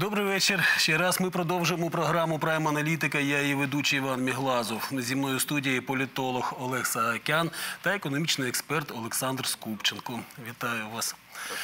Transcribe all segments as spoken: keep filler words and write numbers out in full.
Добрий вечір. Ще раз ми продовжуємо програму «Прайм Аналітика». Я її ведучий Іван Міглазов. Зі мною в студії політолог Олег Саакян та економічний експерт Олександр Скупченко. Вітаю вас.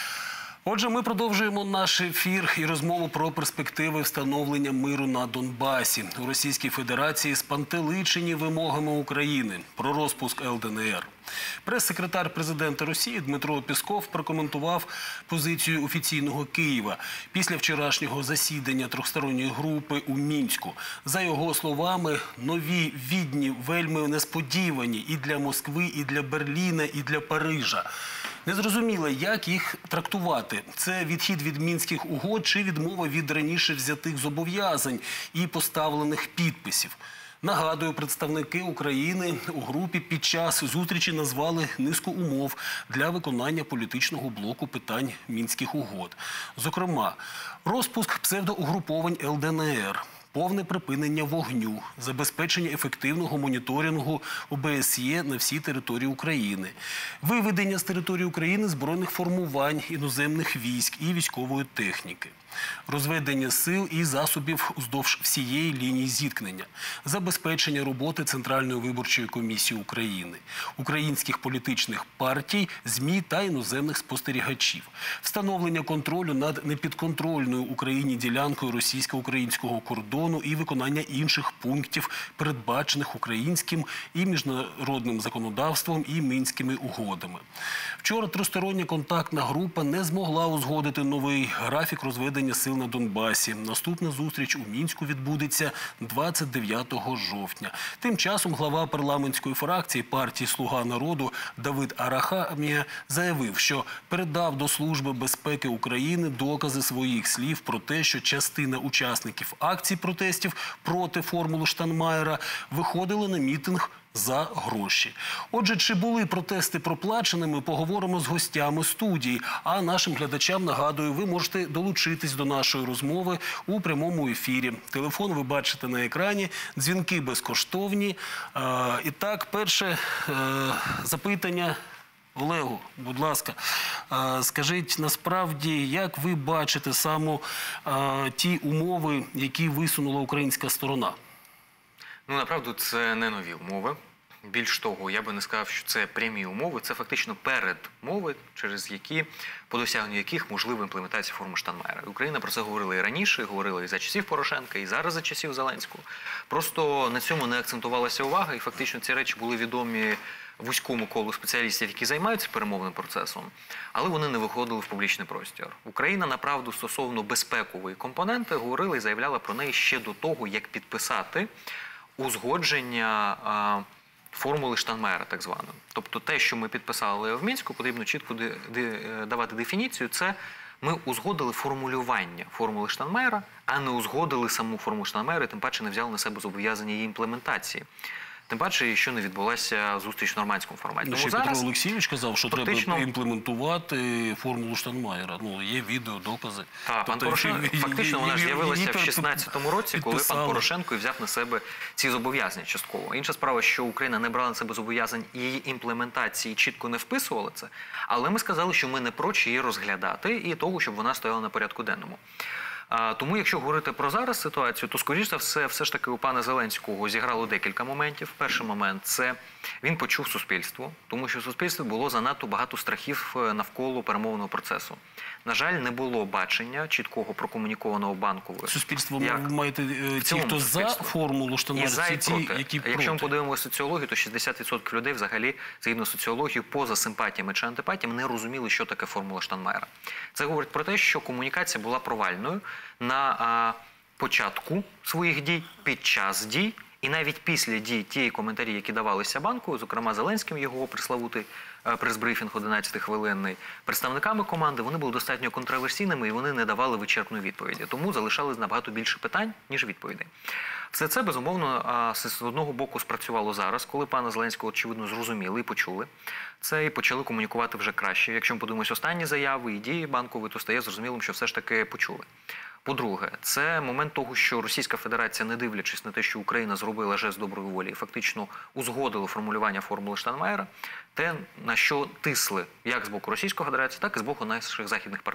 Отже, ми продовжуємо наш ефір і розмову про перспективи встановлення миру на Донбасі. У Російській Федерації спантеличені вимогами України про розпуск ел де ен ер. Прес-секретар президента Росії Дмитро Пєсков прокоментував позицію офіційного Києва після вчорашнього засідання трьохсторонньої групи у Мінську. За його словами, нові відні вельми несподівані і для Москви, і для Берліна, і для Парижа. Незрозуміло, як їх трактувати. Це відхід від Мінських угод чи відмова від раніше взятих зобов'язань і поставлених підписів. Нагадую, представники України у групі під час зустрічі назвали низку умов для виконання політичного блоку питань Мінських угод. Зокрема, розпуск псевдоугруповань ел де ен ер, повне припинення вогню, забезпечення ефективного моніторингу о бе ес є на всій території України, виведення з території України збройних формувань, іноземних військ і військової техніки, розведення сил і засобів уздовж всієї лінії зіткнення, забезпечення роботи Центральної виборчої комісії України, українських політичних партій, ЗМІ та іноземних спостерігачів, встановлення контролю над непідконтрольною Україні ділянкою російсько-українського кордону і виконання інших пунктів, передбачених українським і міжнародним законодавством і Мінськими угодами. Вчора тристороння контактна група не змогла узгодити новий графік розведення сил на Донбасі. Наступна зустріч у Мінську відбудеться двадцять дев'ятого жовтня. Тим часом глава парламентської фракції партії «Слуга народу» Давид Арахамія заявив, що передав до Служби безпеки України докази своїх слів про те, що частина учасників акцій протестів проти формули Штайнмаєра виходили на мітинг за гроші. Отже, чи були протести проплаченими, поговоримо з гостями студії. А нашим глядачам, нагадую, ви можете долучитись до нашої розмови у прямому ефірі. Телефон ви бачите на екрані, дзвінки безкоштовні. І так, перше запитання Олегу, будь ласка. Скажіть, насправді, як ви бачите саме ті умови, які висунула українська сторона? Ну, направду, це не нові умови. Більш того, я би не сказав, що це прямі умови, це фактично передмови, через які, по досягненню яких можлива імплементація форми Штайнмаєра. Україна про це говорила і раніше, говорила і за часів Порошенка, і зараз за часів Зеленського. Просто на цьому не акцентувалася увага, і фактично ці речі були відомі вузькому колу спеціалістів, які займаються перемовним процесом, але вони не виходили в публічний простір. Україна, направду, стосовно безпекової компоненти, говорила і заявляла про неї ще до того, як підписати узгодження а, формули Штайнмаєра, так званої. Тобто те, що ми підписали в Мінську, потрібно чітко де, де, давати дефініцію, це ми узгодили формулювання формули Штайнмаєра, а не узгодили саму формулу Штайнмаєра, і тим паче не взяли на себе зобов'язання її імплементації. Тим паче, що не відбулася зустріч в нормандському форматі. Тому зараз Петро Олексійович казав, що фактично треба імплементувати формулу Штайнмаєра. Ну, є відео, докази. Так, пан Порошенко, фактично вона ж з'явилася в шістнадцятому році, коли пан Порошенко і взяв на себе ці зобов'язання частково. Інша справа, що Україна не брала на себе зобов'язань і її імплементації чітко не вписувала це, але ми сказали, що ми не проти її розглядати і того, щоб вона стояла на порядку денному. А, тому, якщо говорити про зараз ситуацію, то, скоріш за все, все ж таки у пана Зеленського зіграло декілька моментів. Перший момент – це він почув суспільство, тому що в суспільстві було занадто багато страхів навколо перемовного процесу. На жаль, не було бачення чіткого прокомунікованого Банковою. Суспільство, ви маєте ті, хто за формулу Штайнмаєра, ті, які проти? Якщо ми подивимося соціологію, то шістдесят відсотків людей взагалі, згідно соціології, поза симпатіями чи антипатіями, не розуміли, що таке формула Штайнмаєра. Це говорить про те, що комунікація була провальною на а, початку своїх дій, під час дій, і навіть після дій тієї коментарі, які давалися Банковою, зокрема Зеленським, його приславутий прес-брифінг одинадцятихвилинний, представниками команди, вони були достатньо контроверсійними і вони не давали вичерпної відповіді. Тому залишалось набагато більше питань, ніж відповідей. Все це, безумовно, з одного боку спрацювало зараз, коли пана Зеленського, очевидно, зрозуміли і почули. Це і почали комунікувати вже краще. Якщо ми подивимося останні заяви і дії Банкової, то стає зрозумілим, що все ж таки почули. По-друге, це момент того, що Російська Федерація, не дивлячись на те, що Україна зробила жест доброї волі і фактично узгодила формулювання формули Штайнмаєра, те, на що тисли як з боку Російської Федерації, так і з боку наших західних партнерів.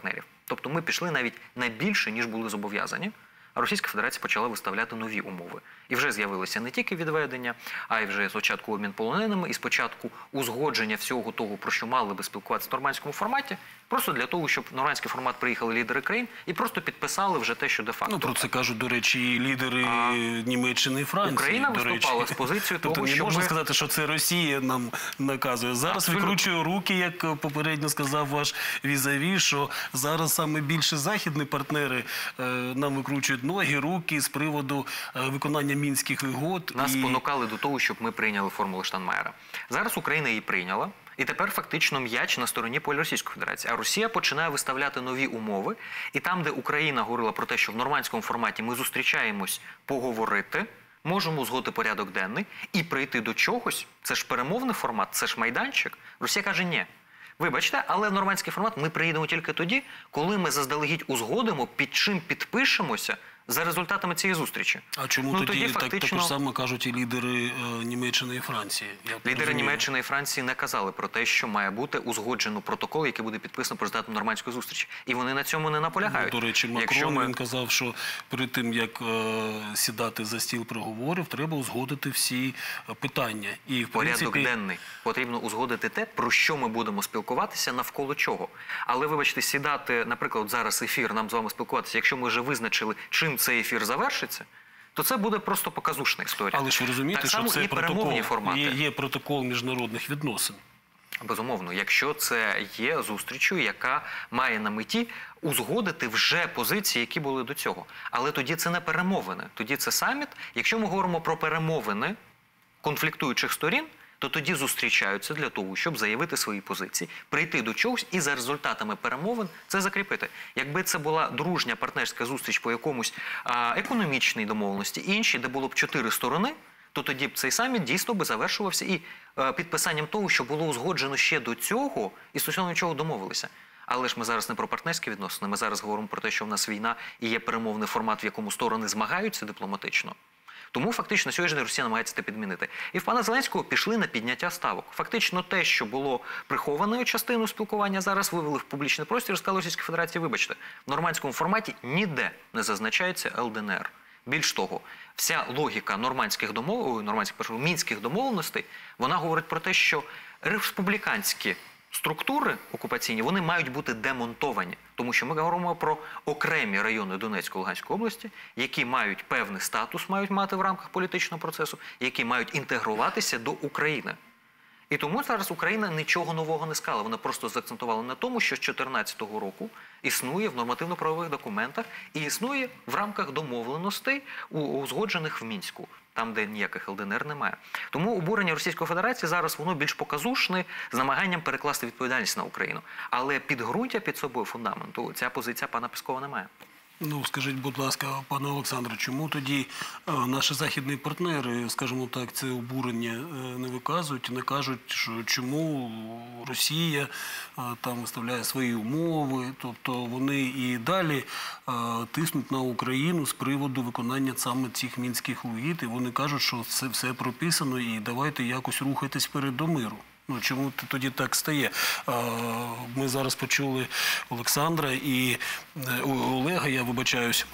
Тобто ми пішли навіть на більше, ніж були зобов'язані. А Російська Федерація почала виставляти нові умови. І вже з'явилися не тільки відведення, а й вже спочатку обмін полоненими, і спочатку узгодження всього того, про що мали би спілкуватися в нормандському форматі, просто для того, щоб в нормандський формат приїхали лідери країн і просто підписали вже те, що де-факто. Ну, про це кажуть, до речі, і лідери а... Німеччини і Франції. Україна до виступала речі. з позицією того, тобто, що не можна ми... сказати, що це Росія нам наказує. Зараз Абсолютно. викручує руки, як попередньо сказав ваш візаві, що зараз саме більше західні партнери е, нам викручують ноги, руки з приводу е, виконання мінських угод. Нас і... спонукали до того, щоб ми прийняли формулу Штайнмаєра. Зараз Україна її прийняла. І тепер фактично м'яч на стороні полі Російської Федерації. А Росія починає виставляти нові умови. І там, де Україна говорила про те, що в нормандському форматі ми зустрічаємось поговорити, можемо узгодити порядок денний і прийти до чогось, це ж перемовний формат, це ж майданчик. Росія каже, ні. Вибачте, але в нормандський формат ми приїдемо тільки тоді, коли ми заздалегідь узгодимо, під чим підпишемося за результатами цієї зустрічі. А чому ну, тоді, тоді так, фактично... також само кажуть і лідери е, Німеччини і Франції? Я Лідери розумію. Німеччини і Франції не казали про те, що має бути узгоджено протокол, який буде підписано про результатом нормандської зустрічі. І вони на цьому не наполягають. Ну, до речі, Макрон, Якщо ми... він казав, що перед тим, як е, сідати за стіл переговорів, треба узгодити всі питання. І, в Порядок принципі... денний. Потрібно узгодити те, про що ми будемо спілкуватися, навколо чого. Але, вибачте, сідати, наприклад, зараз ефір, нам з вами спілкуватися, якщо ми вже визначили, чим цей ефір завершиться, то це буде просто показушна історія. Але ж ви розумієте, так що само це і перемовні формати. Є, є протокол міжнародних відносин. Безумовно, якщо це є зустрічю, яка має на меті узгодити вже позиції, які були до цього. Але тоді це не перемовини, тоді це саміт. Якщо ми говоримо про перемовини конфліктуючих сторін, то тоді зустрічаються для того, щоб заявити свої позиції, прийти до чогось і за результатами перемовин це закріпити. Якби це була дружня партнерська зустріч по якомусь а, економічній домовленості, інші, де було б чотири сторони, то тоді б цей саміт дійсно би завершувався і а, підписанням того, що було узгоджено ще до цього і стосовно чого домовилися. Але ж ми зараз не про партнерські відносини, ми зараз говоримо про те, що в нас війна і є перемовний формат, в якому сторони змагаються дипломатично. Тому фактично сьогодні Росія намагається це підмінити. І в пана Зеленського пішли на підняття ставок. Фактично те, що було прихованою частиною спілкування, зараз вивели в публічний простір, сказали Російській Федерації, вибачте, в нормандському форматі ніде не зазначається Ел Де Ен Ер. Більш того, вся логіка нормандських домов... нормандських, мінських домовленостей, вона говорить про те, що республіканські структури окупаційні, вони мають бути демонтовані. Тому що ми говоримо про окремі райони Донецької, Луганської області, які мають певний статус, мають мати в рамках політичного процесу, які мають інтегруватися до України. І тому зараз Україна нічого нового не сказала. Вона просто заакцентувала на тому, що з дві тисячі чотирнадцятого року існує в нормативно-правових документах і існує в рамках домовленостей, узгоджених в Мінську, там, де ніяких Ел Де Ен Ер немає. Тому обурення Російської Федерації зараз воно більш показушне з намаганням перекласти відповідальність на Україну. Але підґрунтя під собою фундаменту ця позиція пана Пескова не має. Ну, скажіть, будь ласка, пане Олександре, чому тоді е, наші західні партнери, скажімо так, це обурення е, не виказують, не кажуть, що чому Росія е, там виставляє свої умови, тобто вони і далі е, тиснуть на Україну з приводу виконання саме цих мінських угід, і вони кажуть, що це все прописано і давайте якось рухатись вперед до миру. Ну, чому тоді так стає? Ми зараз почули Олександра і Олега, я вибачаюсь.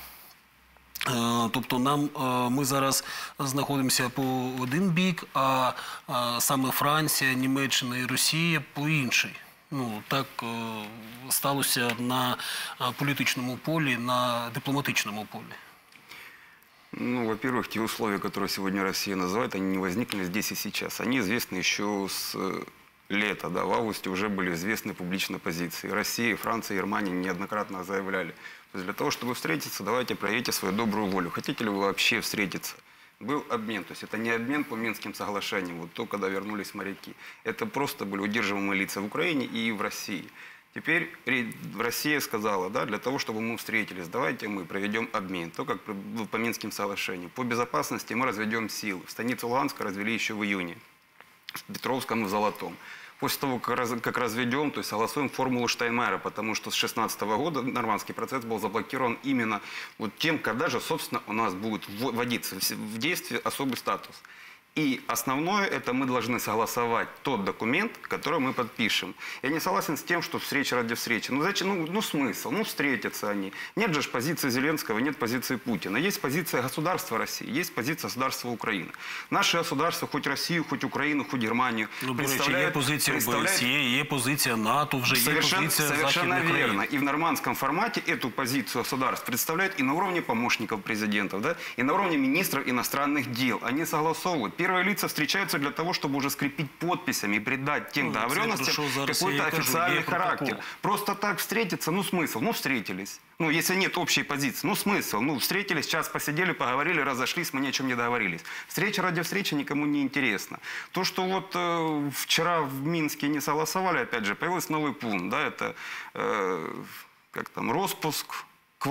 Тобто нам, ми зараз знаходимося по один бік, а саме Франція, Німеччина і Росія по інший. Ну, так сталося на політичному полі, на дипломатичному полі. Ну, во-первых, те условия, которые сегодня Россия называет, они не возникли здесь и сейчас. Они известны еще с лета, да, в августе уже были известны публичные позиции. Россия, Франция, Германия неоднократно заявляли. То есть для того, чтобы встретиться, давайте проявите свою добрую волю. Хотите ли вы вообще встретиться? Был обмен, то есть это не обмен по Минским соглашениям, вот то, когда вернулись моряки. Это просто были удерживаемые лица в Украине и в России. Теперь Россия сказала, да, для того, чтобы мы встретились, давайте мы проведем обмен, то, как по Минским соглашениям. По безопасности мы разведем силы. В станице Луганска развели еще в июне, в Петровском и в Золотом. После того, как, раз, как разведем, то есть согласуем формулу Штайнмаєра, потому что с две тысячи шестнадцатого года нормандский процесс был заблокирован именно вот тем, когда же, собственно, у нас будет вводиться в действие особый статус. И основное, это мы должны согласовать тот документ, который мы подпишем. Я не согласен с тем, что встреча ради встречи. Ну, зачем? Ну, ну смысл? Ну, встретятся они. Нет же позиции Зеленского, нет позиции Путина. Есть позиция государства России, есть позиция государства Украины. Наше государство, хоть Россию, хоть Украину, хоть Германию, Ну, до речі, є представляет... позиція представляет- ОБСЄ, є позиція НАТО, вже є Совершенно, позиція совершенно західних верно. країн. И в нормандском формате эту позицию государств представляют и на уровне помощников президентов, да, и на уровне министров иностранных дел. Они согласовывают. Первые лица встречаются для того, чтобы уже скрепить подписями и придать тем Ну, договоренностям це, про що зараз какой-то я і кажу, официальный є характер. протокол. Просто так встретиться, ну смысл? Ну встретились. Ну, если нет общей позиции, ну смысл? Ну, встретились, час посидели, поговорили, разошлись, мы ни о чем не договорились. Встреча ради встречи никому не интересна. То, что вот э, вчера в Минске не согласовали, опять же, появился новый пункт, да, это э, как там, распуск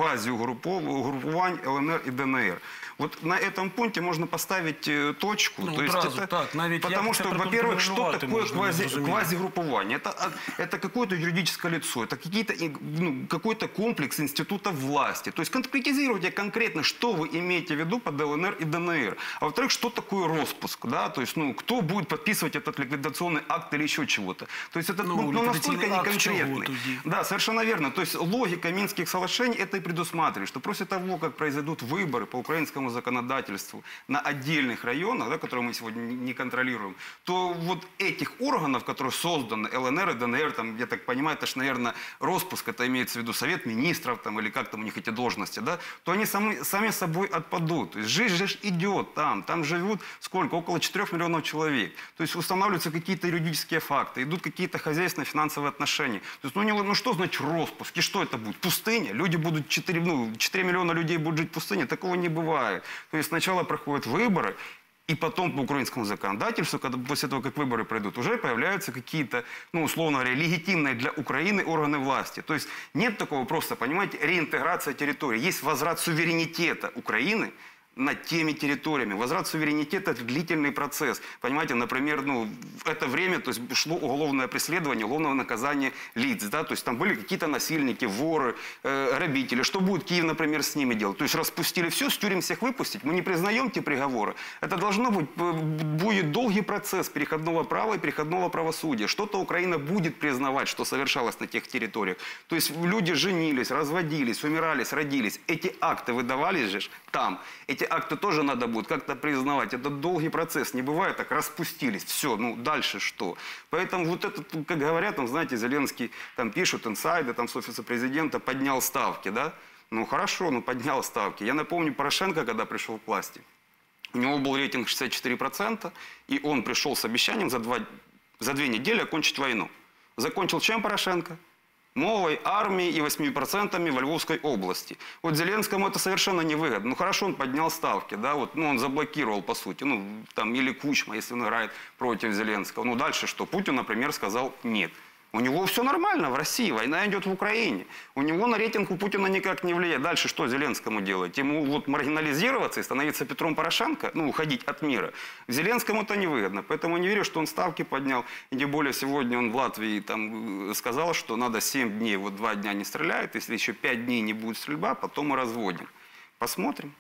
квазиугрупувань ЛНР и ДНР. Вот на этом пункте можно поставить э, точку. Ну, то есть одразу, это, так, навіть потому як что, це во-первых, что проконтролювати такое можна, квази, не зрозуміло. квазигруппирование? Это, а, это какое-то юридическое лицо, это какие-то, и, ну, какой-то комплекс институтов власти. То есть конкретизируйте конкретно, что вы имеете в виду под ЛНР и ДНР. А во-вторых, что такое распуск? Да? То есть, ну, кто будет подписывать этот ликвидационный акт или еще чего-то? То есть этот Ну, пункт ну, настолько ликвидационный акт чего неконкретный. тоді? Да, совершенно верно. То есть логика Минских соглашений это и предусматривает, что после того, как произойдут выборы по украинскому законодательству на отдельных районах, да, которые мы сегодня не не контролируем, то вот этих органов, которые созданы, ЛНР и ДНР, там, я так понимаю, это же, наверное, распуск, это имеется в виду Совет Министров, там, или как там у них эти должности, да, то они сами, сами собой отпадут. То есть жизнь же идет там, там живут сколько? Около четырёх миллионов человек. То есть устанавливаются какие-то юридические факты, идут какие-то хозяйственно-финансовые отношения. То есть, ну, не, ну что значит распуск? И что это будет? Пустыня? Люди будут, четыре, ну, четыре миллиона людей будут жить в пустыне? Такого не бывает. То есть сначала проходят выборы, и потом по украинскому законодательству, когда после того, как выборы пройдут, уже появляются какие-то, ну, условно говоря, легитимные для Украины органы власти. То есть нет такого просто, понимаете, реинтеграция территории. Есть возврат суверенитета Украины над теми территориями. Возврат суверенитета – это длительный процесс. Понимаете, например, ну, в это время то есть, шло уголовное преследование, уголовное наказание лиц. Да? То есть там были какие-то насильники, воры, э, грабители. Что будет Киев, например, с ними делать? То есть распустили все, с тюрем всех выпустить. Мы не признаем те приговоры. Это должно быть, будет долгий процесс переходного права и переходного правосудия. Что-то Украина будет признавать, что совершалось на тех территориях. То есть люди женились, разводились, умирались, родились. Эти акты выдавались же там. Эти акты тоже надо будет как-то признавать. Это долгий процесс. Не бывает так, распустились. Все, ну дальше что? Поэтому вот это, как говорят, там, знаете, Зеленский, там пишут инсайды, там с офиса президента поднял ставки, да? Ну хорошо, ну поднял ставки. Я напомню Порошенко, когда пришел к власти. У него был рейтинг шестьдесят четыре процента, и он пришел с обещанием за, два, за две недели окончить войну. Закончил чем Порошенко? Новой армией и восьми процентами во Львовской области. Вот Зеленскому это совершенно невыгодно. Ну хорошо, он поднял ставки, да, вот, ну он заблокировал по сути, ну там или Кучма, если он играет против Зеленского. Ну дальше что? Путин, например, сказал нет. У него все нормально в России, война идет в Украине. У него на рейтинг у Путина никак не влияет. Дальше что Зеленскому делать? Ему вот маргинализироваться и становиться Петром Порошенко, ну, уходить от мира. Зеленскому это невыгодно. Поэтому не верю, что он ставки поднял. И тем более сегодня он в Латвии там сказал, что надо семь дней, вот два дня не стреляет. Если еще пять дней не будет стрельба, потом мы разводим. Посмотрим.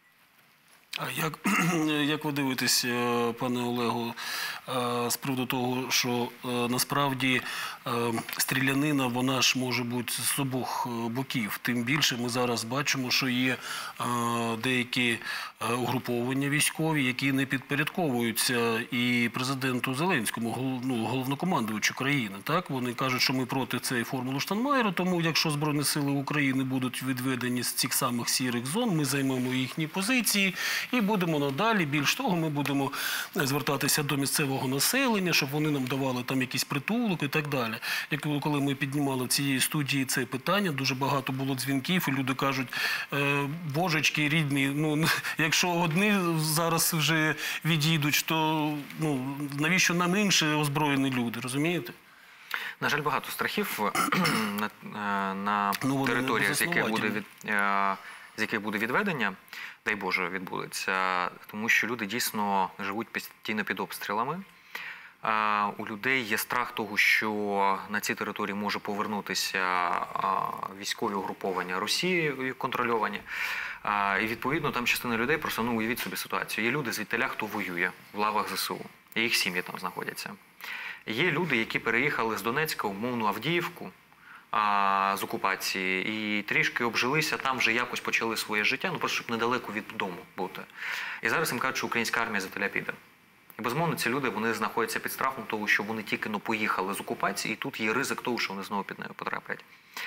А як, як ви дивитесь, е, пане Олегу, е, з приводу того, що е, насправді е, стрілянина, вона ж може бути з обох е, боків. Тим більше ми зараз бачимо, що є е, деякі е, угруповання військові, які не підпорядковуються і президенту Зеленському, гол, ну, головнокомандувачу країни. Так? Вони кажуть, що ми проти цієї формули Штайнмайєра, тому якщо Збройні сили України будуть відведені з цих самих сірих зон, ми займемо їхні позиції. І будемо надалі, більш того, ми будемо звертатися до місцевого населення, щоб вони нам давали там якісь притулок і так далі. Як коли ми піднімали в цій студії це питання, дуже багато було дзвінків, і люди кажуть, е, божечки рідні, ну, якщо одні зараз вже відійдуть, то ну, навіщо нам інші озброєні люди, розумієте? На жаль, багато страхів на, на Ну, територіях, з яких буде від, з яких буде відведення, дай Боже, відбудеться, тому що люди дійсно живуть постійно під обстрілами. А, у людей є страх того, що на цій території може повернутися а, військові угруповання Росії контрольовані. А, і відповідно там частина людей просто, ну, уявіть собі ситуацію. Є люди звідтиля, хто воює в лавах зе се у, і їх сім'ї там знаходяться. Є люди, які переїхали з Донецька в умовну Авдіївку а, з окупації і трішки обжилися, там вже якось почали своє життя, ну просто щоб недалеко від дому бути. І зараз їм кажуть, що українська армія звідтиля піде. І, безумовно, ці люди, вони знаходяться під страхом того, що вони тільки ну, поїхали з окупації, і тут є ризик того, що вони знову під нею потраплять.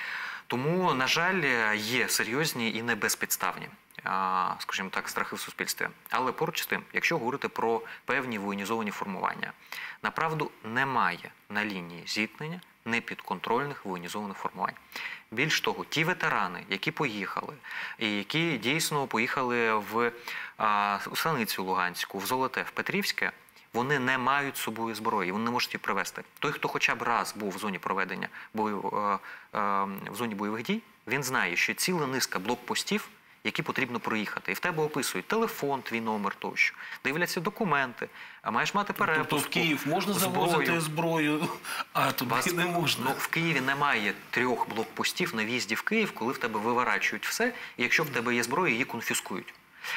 Тому, на жаль, є серйозні і не безпідставні, скажімо так, страхи в суспільстві. Але поруч з тим, якщо говорити про певні воєнізовані формування, направду немає на лінії зіткнення непідконтрольних воєнізованих формувань. Більш того, ті ветерани, які поїхали, і які дійсно поїхали в а, Станицю Луганську, в Золоте, в Петрівське, вони не мають з собою зброї, вони не можуть її привезти. Той, хто хоча б раз був в зоні проведення бою, а, а, в зоні бойових дій, він знає, що ціла низка блокпостів, які потрібно проїхати. І в тебе описують телефон, твій номер тощо. Дивляться документи, а маєш мати перепуску. Тобто в Київ можна завозити зброю, а туди Вас... не можна? Ну, в Києві немає трьох блокпостів на в'їзді в Київ, коли в тебе виворачують все, і якщо в тебе є зброя, її конфіскують.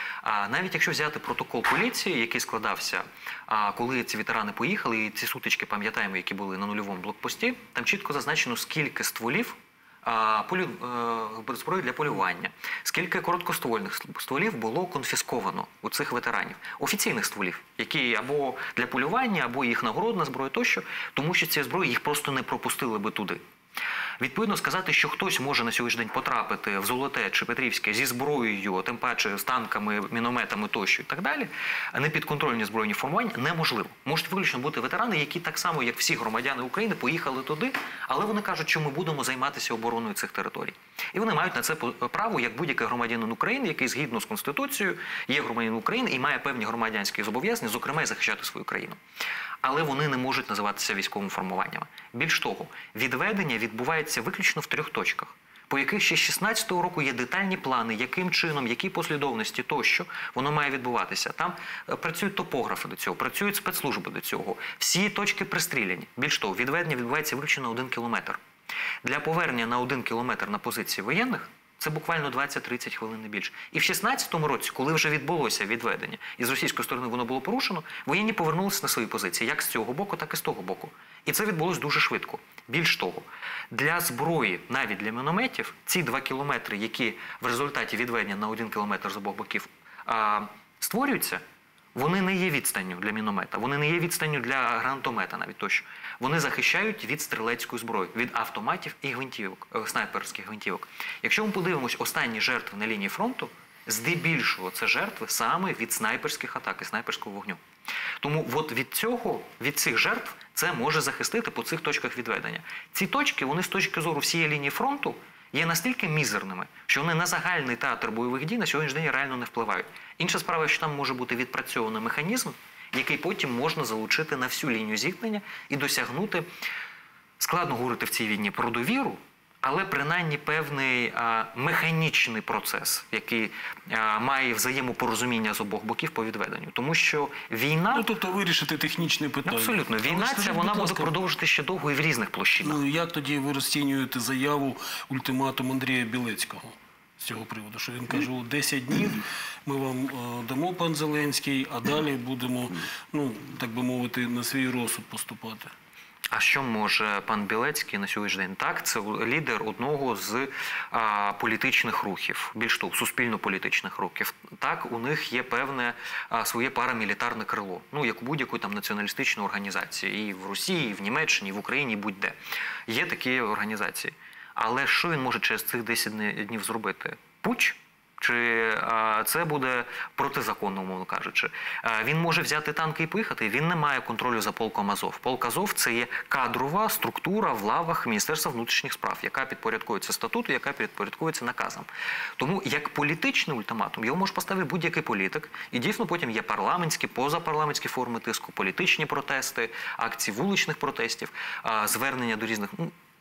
А навіть якщо взяти протокол поліції, який складався, а, коли ці ветерани поїхали, і ці сутички, пам'ятаємо, які були на нульовому блокпості, там чітко зазначено, скільки стволів полю... зброї для полювання. Скільки короткоствольних стволів було конфісковано у цих ветеранів. Офіційних стволів, які або для полювання, або їх нагородна зброя тощо, тому що ці зброї їх просто не пропустили би туди. Відповідно, сказати, що хтось може на сьогоднішній день потрапити в Золоте чи Петрівське зі зброєю, тим паче з танками, мінометами тощо і так далі, непідконтрольні збройні формування неможливо. Можуть виключно бути ветерани, які так само, як всі громадяни України, поїхали туди, але вони кажуть, що ми будемо займатися обороною цих територій. І вони мають на це право, як будь-який громадянин України, який згідно з Конституцією є громадянином України і має певні громадянські зобов'язання, зокрема, і захищати свою країну. Але вони не можуть називатися військовими формуваннями. Більш того, відведення відбувається виключно в трьох точках, по яких ще з шістнадцятого року є детальні плани, яким чином, які послідовності тощо воно має відбуватися. Там працюють топографи до цього, працюють спецслужби до цього. Всі точки пристріляні. Більш того, відведення відбувається виключно на один кілометр. Для повернення на один кілометр на позиції воєнних це буквально двадцять-тридцять хвилин, не більше. І в шістнадцятому році, коли вже відбулося відведення, і з російської сторони воно було порушено, воєнні повернулися на свої позиції, як з цього боку, так і з того боку. І це відбулося дуже швидко. Більш того, для зброї, навіть для мінометів, ці два кілометри, які в результаті відведення на один кілометр з обох боків а, створюються, вони не є відстанню для міномета, вони не є відстанню для гранатомета навіть тощо. Вони захищають від стрілецької зброї, від автоматів і гвинтівок, снайперських гвинтівок. Якщо ми подивимось останні жертви на лінії фронту, здебільшого це жертви саме від снайперських атак і снайперського вогню. Тому от від цього, від цих жертв, це може захистити по цих точках відведення. Ці точки, вони з точки зору всієї лінії фронту, є настільки мізерними, що вони на загальний театр бойових дій на сьогоднішній день реально не впливають. Інша справа, що там може бути відпрацьований механізм, який потім можна залучити на всю лінію зіткнення і досягнути, складно говорити в цій війні про довіру, але принаймні певний а, механічний процес, який а, має взаємопорозуміння з обох боків по відведенню. Тому що війна... Ну, тобто вирішити технічне питання. Абсолютно. Війна ця, вона буде продовжити ще довго і в різних площинах. Ну, як тоді ви розцінюєте заяву, ультиматум Андрія Білецького з цього приводу? Що він каже, десять днів ми вам е, дамо, пан Зеленський, а далі будемо, ну, так би мовити, на свій розсуд поступати. А що може пан Білецький на сьогоднішній день? Так, це лідер одного з а, політичних рухів, більш того, суспільно-політичних рухів. Так, у них є певне а, своє парамілітарне крило, ну, як у будь-якої там націоналістичної організації. І в Росії, і в Німеччині, і в Україні, і будь-де. Є такі організації. Але що він може через цих десять днів зробити? Путч? Чи а, це буде протизаконно, умовно кажучи. А, він може взяти танки і поїхати, він не має контролю за полком Азов. Полк Азов – це є кадрова структура в лавах Міністерства внутрішніх справ, яка підпорядкується статуту, яка підпорядкується наказам. Тому як політичний ультиматум його може поставити будь-який політик, і дійсно потім є парламентські, позапарламентські форми тиску, політичні протести, акції вуличних протестів, а, звернення до різних...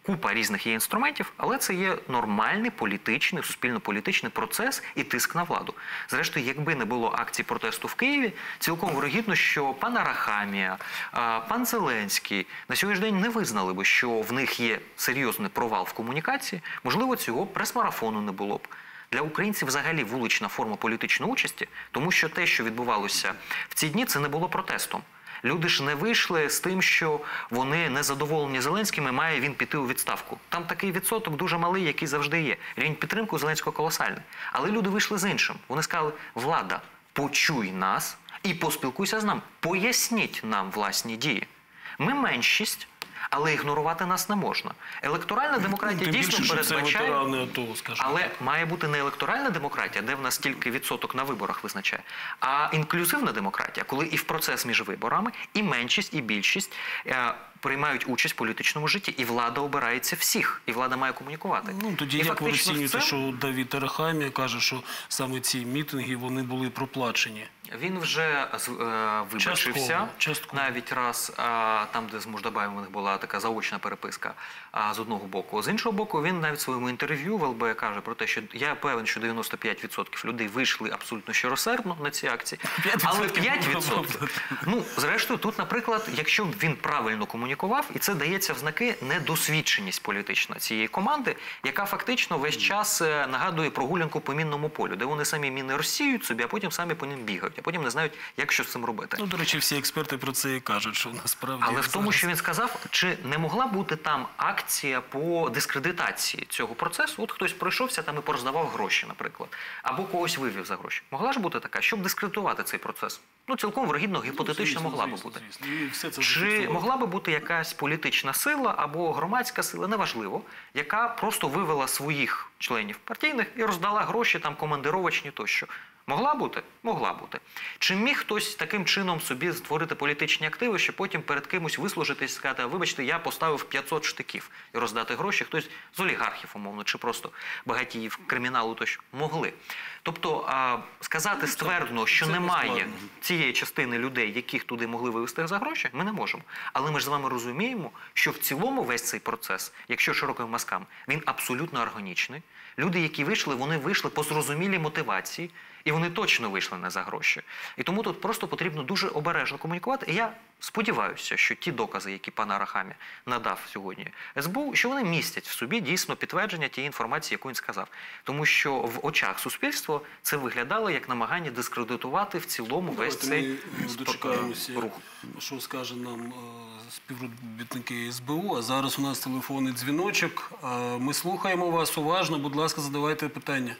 купа різних є інструментів, але це є нормальний політичний, суспільно-політичний процес і тиск на владу. Зрештою, якби не було акцій протесту в Києві, цілком вирогідно, що пан Арахамія, пан Зеленський на сьогоднішній день не визнали би, що в них є серйозний провал в комунікації. Можливо, цього прес-марафону не було б. Для українців взагалі вулична форма політичної участі, тому що те, що відбувалося в ці дні, це не було протестом. Люди ж не вийшли з тим, що вони не задоволені Зеленським і має він піти у відставку. Там такий відсоток дуже малий, який завжди є. Рівень підтримки у Зеленського колосальний. Але люди вийшли з іншим. Вони сказали: влада, почуй нас і поспілкуйся з нами. Поясніть нам власні дії. Ми меншість, але ігнорувати нас не можна. Електоральна демократія Тим дійсно більше, що це передбачає... ветерани АТО, скажімо. Але має бути не електоральна демократія, де в нас тільки відсоток на виборах визначає, а інклюзивна демократія, коли і в процес між виборами, і меншість, і більшість е, приймають участь в політичному житті, і влада обирається всіх, і влада має комунікувати. Ну, тоді і як ви фактично розцінюєте, це... що Давид Арахамія каже, що саме ці мітинги, вони були проплачені? Він вже е, вибачився, Частково, частково. навіть раз, а, там, де з Муждабаєм у них була така заочна переписка, а, з одного боку. З іншого боку, він навіть в своєму інтерв'ю в ел бе каже про те, що я певен, що дев'яносто п'ять відсотків людей вийшли абсолютно щиросердно на ці акції, але п'ять відсотків, ну, зрештою, тут, наприклад, якщо б він правильно комунікував, і це дається в знаки недосвідченість політична цієї команди, яка фактично весь час нагадує прогулянку по мінному полю, де вони самі міни розсіють собі, а потім самі по ним бігають, а потім не знають, як що з цим робити. Ну, до речі, всі експерти про це і кажуть, що насправді... Але в тому, зараз... що він сказав, чи не могла бути там акція по дискредитації цього процесу? От хтось пройшовся там і пороздавав гроші, наприклад, або когось вивів за гроші. Могла ж бути така, щоб дискредитувати цей процес? Ну, цілком вирогідно, гіпотетично Ну, звісно, могла би звісно, бути. звісно. І все це Чи зафіксовано. могла би бути якась політична сила або громадська сила, неважливо, яка просто вивела своїх членів партійних і роздала гроші там командировочні тощо? Могла бути? Могла бути. Чи міг хтось таким чином собі створити політичні активи, щоб потім перед кимось вислужитись і сказати: вибачте, я поставив п'ятсот штиків, і роздати гроші хтось з олігархів, умовно, чи просто багатіїв, криміналу тощо? Могли. Тобто, а, сказати ствердно, що це немає нескладно. цієї частини людей, яких туди могли вивести за гроші, ми не можемо. Але ми ж з вами розуміємо, що в цілому весь цей процес, якщо широким мазкам, він абсолютно органічний. Люди, які вийшли, вони вийшли по зрозумілій мотивації, і вони точно вийшли не за гроші. І тому тут просто потрібно дуже обережно комунікувати. І я сподіваюся, що ті докази, які пан Арахамія надав сьогодні ес бе у, що вони містять в собі дійсно підтвердження тієї інформації, яку він сказав. Тому що в очах суспільства це виглядало як намагання дискредитувати в цілому весь цей Ми дочекаємося, рух. що скаже нам е, співробітники ес бе у. А зараз у нас телефонний дзвіночок. Е, Ми слухаємо вас уважно. Будь ласка, задавайте питання.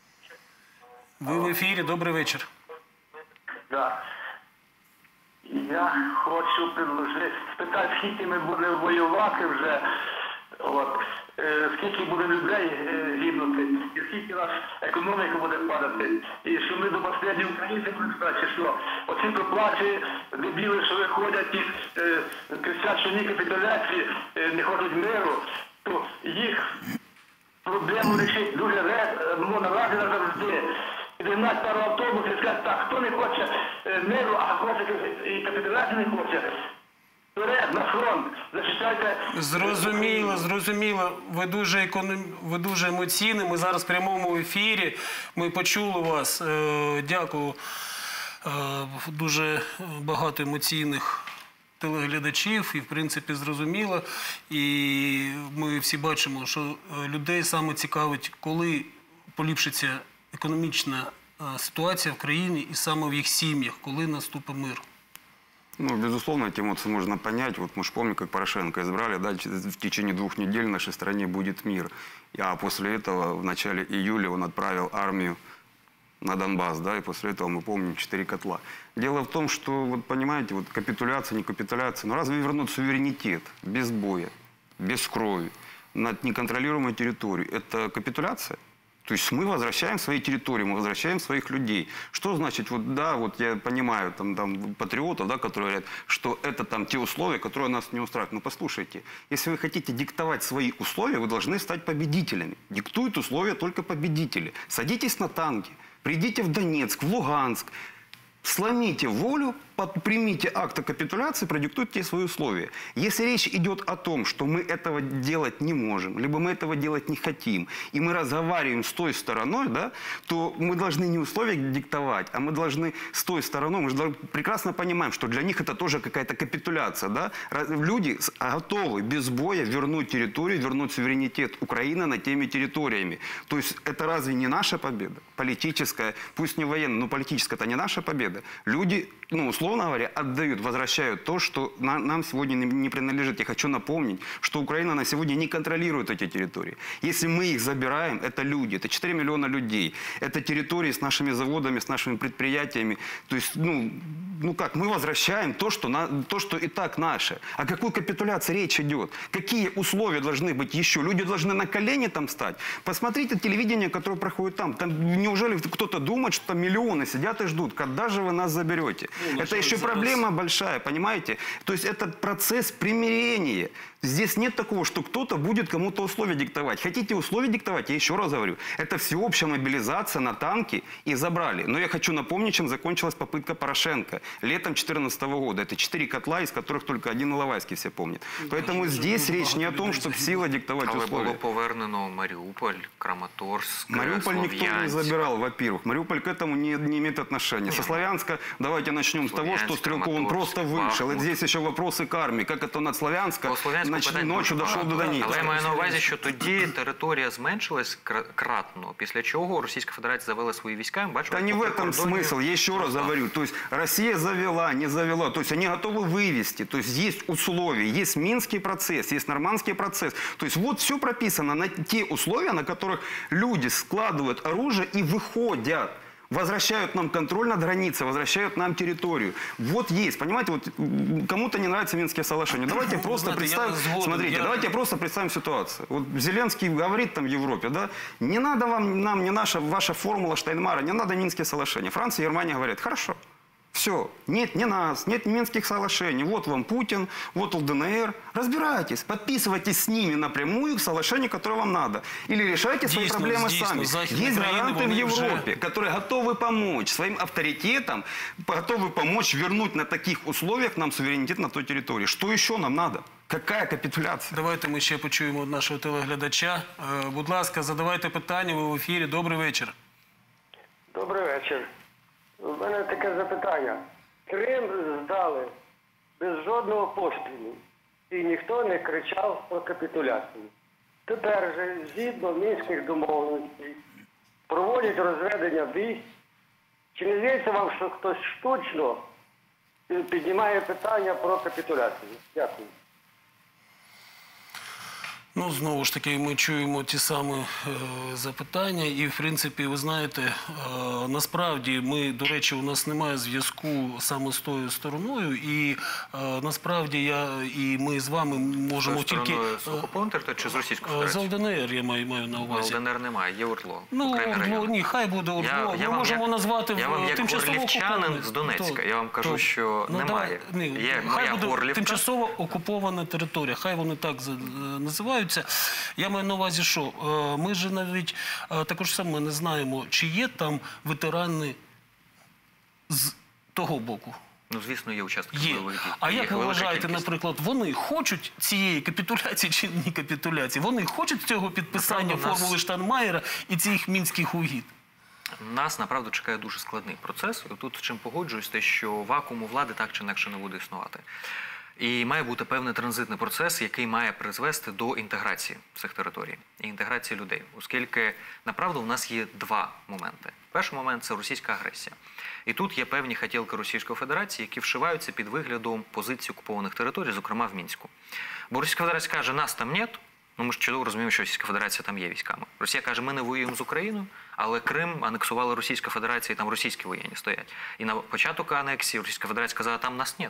Ви в ефірі. Добрий вечір. Да. Я хочу предложити, спитати, скільки ми будемо воювати вже, от, е, скільки буде людей е, гибнути, і скільки наша економіка буде падати. І що ми до останніх українців будемо сказати, що оці проплачені дебіли, що виходять і е, кричать, що ні капітуляції, е, не хочуть миру, то їх проблему вирішити дуже можна раз і назавжди. Підіймати пару автобусів і сказати: так, хто не хоче е, миру, а хоче і капітуляції не хоче, вперед, на фронт, захищайте. Зрозуміло, зрозуміло. Ви дуже, економ... Ви дуже емоційні. Ми зараз в прямому ефірі. Ми почули вас. Е, Дякую. Е, Дуже багато емоційних телеглядачів і, в принципі, зрозуміло. І ми всі бачимо, що людей саме цікавить, коли поліпшиться економічна е, ситуація в країні і саме в їх сім'ях, коли наступить мир. Ну, безусловно, эти эмоции можно понять. Вот мы же помним, как Порошенко избрали, да, в течение двух недель в нашей стране будет мир. А после этого, в начале июля, он отправил армию на Донбасс, да, и после этого мы помним четыре котла. Дело в том, что, вот понимаете, вот капитуляция, не капитуляция, но разве вернуть суверенитет без боя, без крови, на неконтролируемую территорию, это капитуляция? То есть мы возвращаем свои территории, мы возвращаем своих людей. Что значит, вот да, вот я понимаю, там, там патриотов, да, которые говорят, что это там те условия, которые нас не устраивают. Но послушайте, если вы хотите диктовать свои условия, вы должны стать победителями. Диктуют условия только победители. Садитесь на танки, придите в Донецк, в Луганск, сломите волю под- примите акт о капитуляции, продиктуйте свои условия. Если речь идет о том, что мы этого делать не можем, либо мы этого делать не хотим, и мы разговариваем с той стороной, да, то мы должны не условия диктовать, а мы должны с той стороной, мы же должны- прекрасно понимаем, что для них это тоже какая-то капитуляция. Да? Раз- Люди с- готовы без боя вернуть территорию, вернуть суверенитет Украины над теми территориями. То есть это разве не наша победа? Политическая, пусть не военная, но политическая это не наша победа. Люди, ну, условно говоря, отдают, возвращают то, что на- нам сегодня не, не принадлежит. Я хочу напомнить, что Украина на сегодня не контролирует эти территории. Если мы их забираем, это люди, это четыре миллиона людей, это территории с нашими заводами, с нашими предприятиями. То есть, ну, ну как, мы возвращаем то, что, на, то, что и так наше. О какой капитуляции речь идет? Какие условия должны быть еще? Люди должны на колени там стать? Посмотрите телевидение, которое проходит там. Там неужели кто-то думает, что там миллионы сидят и ждут, когда же вы нас заберете? Ну, это еще зараз- проблема большая, понимаете? То есть это процесс примирения. Здесь нет такого, что кто-то будет кому-то условия диктовать. Хотите условия диктовать? Я еще раз говорю. Это всеобщая мобилизация на танки и забрали. Но я хочу напомнить, чем закончилась попытка Порошенко летом две тысячи четырнадцатого года. Это четыре котла, из которых только один Иловайский все помнят. Поэтому дуже здесь багато речь не о том, людей чтобы загинуло. сила диктовать Але условия. було повернено Маріуполь, Краматорськ, Мариуполь никто не Слов'янськ. забирал, во-первых. Мариуполь к этому не, не имеет отношения. Со Славянска давайте начнем с того, что Слов'янськ, Стрелков он Краматорськ, просто вышел. Бахмут. И здесь еще вопросы к армии. Как это он от Славянска По Слов'янську ноч- питань ночью дуже дошел до багато. Донецка. Але я маю на увазі, що тоді територія зменшилась кра- кратно, після чого Російська Федерація завела свої війська. Ми бачимо, Да не по в этом прикордонню смысл, я еще раз зросла. говорю. То есть Россия завела, не завела. То есть они готовы вывести. То есть есть условия, есть Минский процесс, есть Нормандский процесс. То есть вот все прописано на те условия, на которых люди складывают оружие и выходят. Возвращают нам контроль над границей, возвращают нам территорию. Вот есть, понимаете, вот м, кому-то не нравятся Минские соглашения. Давайте Ну, просто знаете, я представим, сгоден, смотрите, я- давайте просто представим ситуацию. Вот Зеленский говорит там в Европе, да, не надо вам, нам не наша, ваша формула Штайнмайера, не надо Минские соглашения. Франция и Германия говорят, хорошо. Все, нет ни нас, нет ни Минских соглашений. Вот вам Путин, вот ЛДНР. Разбирайтесь, подписывайтесь с ними напрямую к соглашению, которое вам надо. Или решайте свои Дійсно, проблемы дійсно, сами. західні Есть країни, гаранты в вони вже- Европе, которые готовы помочь своим авторитетом, готовы помочь вернуть на таких условиях нам суверенитет на той территории. Что еще нам надо? Какая капитуляция? Давайте ми ще почуємо від нашого телеглядача. Е, Будь ласка, задавайте питання, ви в ефірі. Добрий вечір. Добрий вечір. У мене таке запитання. Крим здали без жодного пострілу. І ніхто не кричав про капітуляцію. Тепер же, згідно Мінських домовленостей, проводять розведення військ. Чи не здається вам, що хтось штучно піднімає питання про капітуляцію? Дякую. Ну, знову ж таки, ми чуємо ті самі е, запитання. І, в принципі, ви знаєте, е, насправді, ми, до речі, у нас немає зв'язку саме з тою стороною. І е, насправді я і ми з вами можемо З тільки... стороною з окупованої території чи з Російської е, з Федерації? ЛДНР я маю, маю на увазі. ЛДНР немає, є ОРДЛО. Ну, окремий Ордло, район. ні, хай буде Ордло. Ми вам можемо як- назвати я вам в як тимчасово горлівчанин окупований. з Донецька, То- я вам кажу, то- що ну, немає. давай, ні, Є хай моя буде Горлівка. тимчасово окупована територія, хай вони так за- е, називаються. Я маю на увазі, що е, ми ж навіть е, також саме не знаємо, чи є там ветерани з того боку. Ну, звісно, є учасники Є. бойових дій. А Їх як ви велика вважаєте, кількість. наприклад, вони хочуть цієї капітуляції чи ні капітуляції? Вони хочуть цього підписання Направду, нас- формули Штайнмайєра і цих мінських угід? Нас, направду, чекає дуже складний процес. І тут з чим погоджуюсь, те, що вакууму влади так чи інакше не буде існувати. І має бути певний транзитний процес, який має призвести до інтеграції цих територій і інтеграції людей. Оскільки, направду, у нас є два моменти. Перший момент – це російська агресія. І тут є певні хотілки Російської Федерації, які вшиваються під виглядом позицій окупованих територій, зокрема в Мінську. Бо Російська Федерація каже, нас там нет. Ну, ми ж чудово розуміємо, що Російська Федерація там є військами. Росія каже, ми не воюємо з Україною, але Крим анексувала Російська Федерація, і там російські воєнні стоять. І на початок анексії Російська Федерація сказала, там нас нет.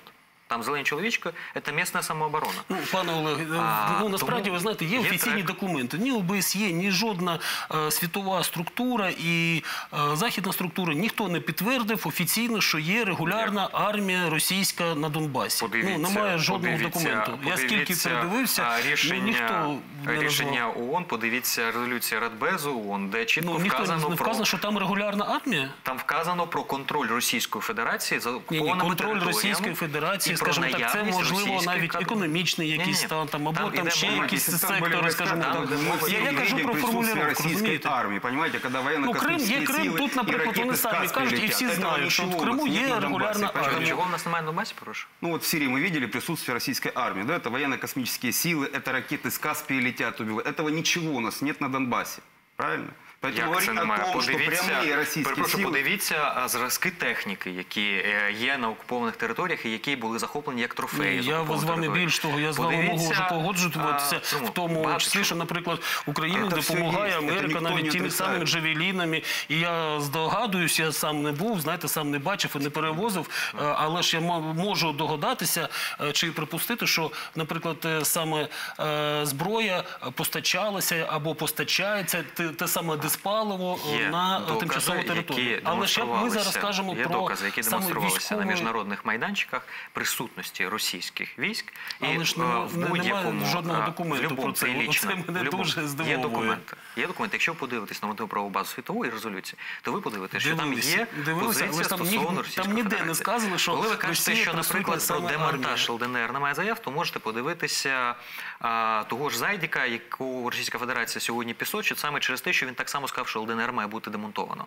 Там зелені чоловічки – це місцева самооборона. Ну, пане Олег, А, ну, насправді, тому ви знаєте, є є офіційні трек. документи. Ні О Б С Є, ні жодна е, світова структура і е, західна структура, ніхто не підтвердив офіційно, що є регулярна армія російська на Донбасі. Подивіться, ну, немає жодного подивіться, документу. Я скільки подивіться, передивився, а, ну, рішення, ніхто не рішення назвав. ООН, подивіться резолюція Радбезу ООН, де чітко Ну, ніхто вказано не про... вказано, що там регулярна армія. Там вказано про контроль Російської Федерації за Ні, ні, окупованими контроль територіями Російської і Федерації, про скажімо так, це наявність можливо російських навіть кадрів. економічний Ні-ні-ні. якийсь стан, там, або Там там іде ще мова, якісь Если там были сектори, войска, скажімо там, так. мы Я, я видели кажу про присутствие формулювання, российской розумієте? армии, понимаете, когда Ну, Крим, военно-космические є Крим, силы тут, и наприклад, ракеты вони с самі Каспия кажуть, і летят. всі Этого знають, що ничего в у нас Криму нет є на Донбассе, регулярна понимаете? армія. Чого в нас немає на Донбасі, прошу? Ну вот в Сирии мы видели присутствие российской армии, да, это военно-космические силы, это ракеты с Каспия летят, убивают. Этого ничего у нас нет на Донбассе, правильно? Поэтому Як говорить це о немає? том, что Подивіться, прямые российские перепрошую, силы... подивіться а, зразки техніки, які е, є на окупованих територіях і які були захоплені як трофеї. Ні, з я окупованих з вами територій. більш того, я з вами Подивіться, можу вже погоджуватися а, ну, в тому багато числі, чого. що, наприклад, Україні Це все допомагає є, це Америка ніхто навіть не тими отрицає. самими джавелінами. І я здогадуюсь, я сам не був, знаєте, сам не бачив і не перевозив, е, але ж я мо- можу догадатися е, чи припустити, що, наприклад, е, саме е, зброя постачалася або постачається, те, те саме диспаливо е, Є на е, докази, тимчасову територію. які Але ж як ми зараз демонструвалися- кажемо є про докази, які саме демонструвалися на військовий- міжнародних майданчиках присутності російських військ. Але і ж е, нема- в немає будь-якому жодного е, документу в любому про це. Оце прилічному- мене в любому- дуже Є здивовує. документи. Є документи. Якщо ви подивитесь на мотивну правову базу світової резолюції, то ви подивитесь, що там Дивилися, є дивилися, але позиція ж там ні- стосовно там Російської ніде не Федерації. сказано, що Коли ви кажете, Росія що, наприклад, про присутня саме демонтаж армія. Л Д Н Р немає заяв, то можете подивитися а, того ж Зайдіка, якого Російська Федерація сьогодні пісочить, саме через те, що він так само сказав, що Л Д Н Р має бути демонтовано.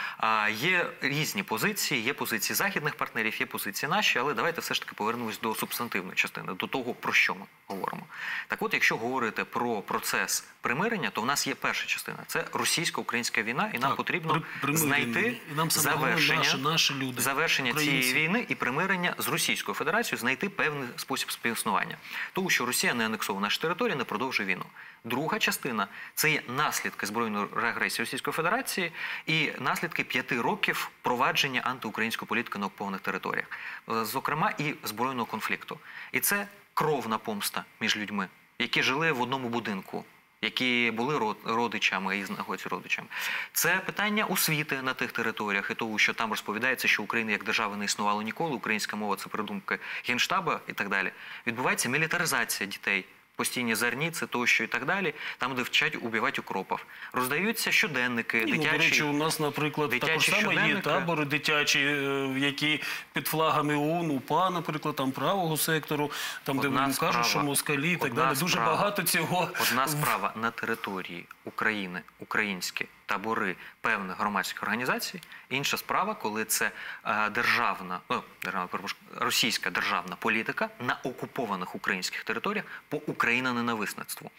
А, є різні позиції, є позиції західних партнерів, є позиції наші, але давайте все ж таки повернемось до субстантивної частини, до того, про що ми говоримо. Так от, якщо говорити про процес примирення, то в нас є перша частина – це російсько-українська війна, і нам Так, потрібно при- примирення. знайти І нам саме головне завершення, наші- наші люди, завершення цієї українці. війни і примирення з Російською Федерацією, знайти певний спосіб співіснування. Тому що Росія не анексовує наші території, не продовжує війну. Друга частина – це є наслідки збройної агресії Російської Федерації і наслідки п'яти років провадження антиукраїнської політики на окупованих територіях. Е, Зокрема, і збройного конфлікту. І це кровна помста між людьми, які жили в одному будинку, які були род- родичами і знаходяться родичами. Це питання освіти на тих територіях і того, що там розповідається, що України як держави не існувало ніколи, українська мова – це придумки Генштаба і так далі. Відбувається мілітаризація дітей, постійні зерніці, тощо і так далі, там, де вчать убивати укропів. Роздаються щоденники, Ні, ну, дитячі... до речі, у нас, наприклад, дитячі також саме є щоденники. табори дитячі, е, в які під флагами ООН, УПА, наприклад, там правого сектору, там, де Одна вони кажуть, справа. що москалі і так Одна далі. Дуже справа. багато цього. Одна в- справа на території України, українські табори певних громадських організацій. Інша справа, коли це е, державна, ну, державна, перепрошую, російська державна політика на окупованих українських територіях по україноненависництву.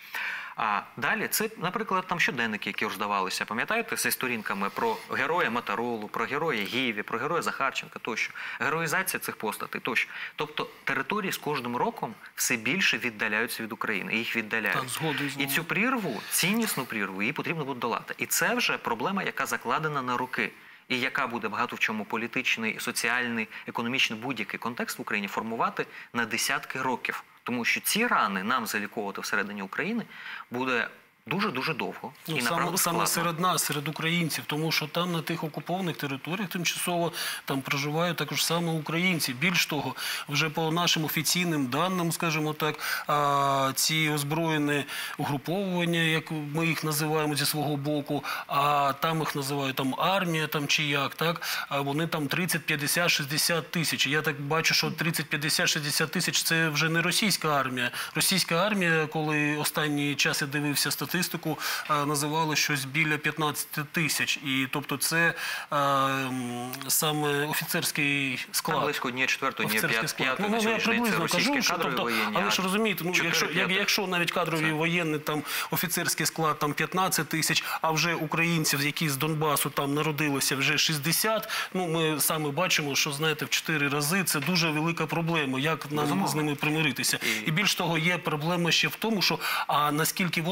А далі це, наприклад, там щоденники, які роздавалися, пам'ятаєте, зі сторінками про героя Моторолу, про героя Гіві, про героя Захарченка тощо. Героїзація цих постатей тощо. Тобто території з кожним роком все більше віддаляються від України. І їх віддаляють. Так, згоден з І вами. цю прірву, ціннісну прірву, її потрібно буде долати. І це вже проблема, яка закладена на роки. І яка буде багато в чому політичний, соціальний, економічний будь-який контекст в Україні формувати на десятки років. Тому що ці рани нам заліковувати всередині України буде дуже-дуже довго. Ну, і саме, направду саме складно. серед нас, серед українців, тому що там на тих окупованих територіях тимчасово там проживають також саме українці. Більш того, вже по нашим офіційним даним, скажімо так, а, ці озброєні угруповування, як ми їх називаємо зі свого боку, а там їх називають там армія там чи як, так, а вони там тридцять, п'ятдесят, шістдесят тисяч. Я так бачу, що тридцять, п'ятдесят, шістдесят тисяч – це вже не російська армія. Російська армія, коли останній час я дивився статистику, е, називали щось біля п'ятнадцять тисяч. І тобто це е, м, саме офіцерський склад. Там близько однієї четвертої, однієї Офіцерський п'ят- склад. п'ятої Ну, на ну, я сьогоднішній день це приблизно кажу, російські що, кадрові тобто, воєнні. але ж а розумієте, ну, чотири якщо, як, п'яти. якщо навіть кадрові Це. воєнні, там офіцерський склад там п'ятнадцять тисяч, а вже українців, які з Донбасу там народилися, вже шістдесят, ну ми саме бачимо, що, знаєте, в чотири рази це дуже велика проблема, як нам Безумовно. з ними примиритися. І- І більш того, є проблема ще в тому, що а наскільки вони хочуть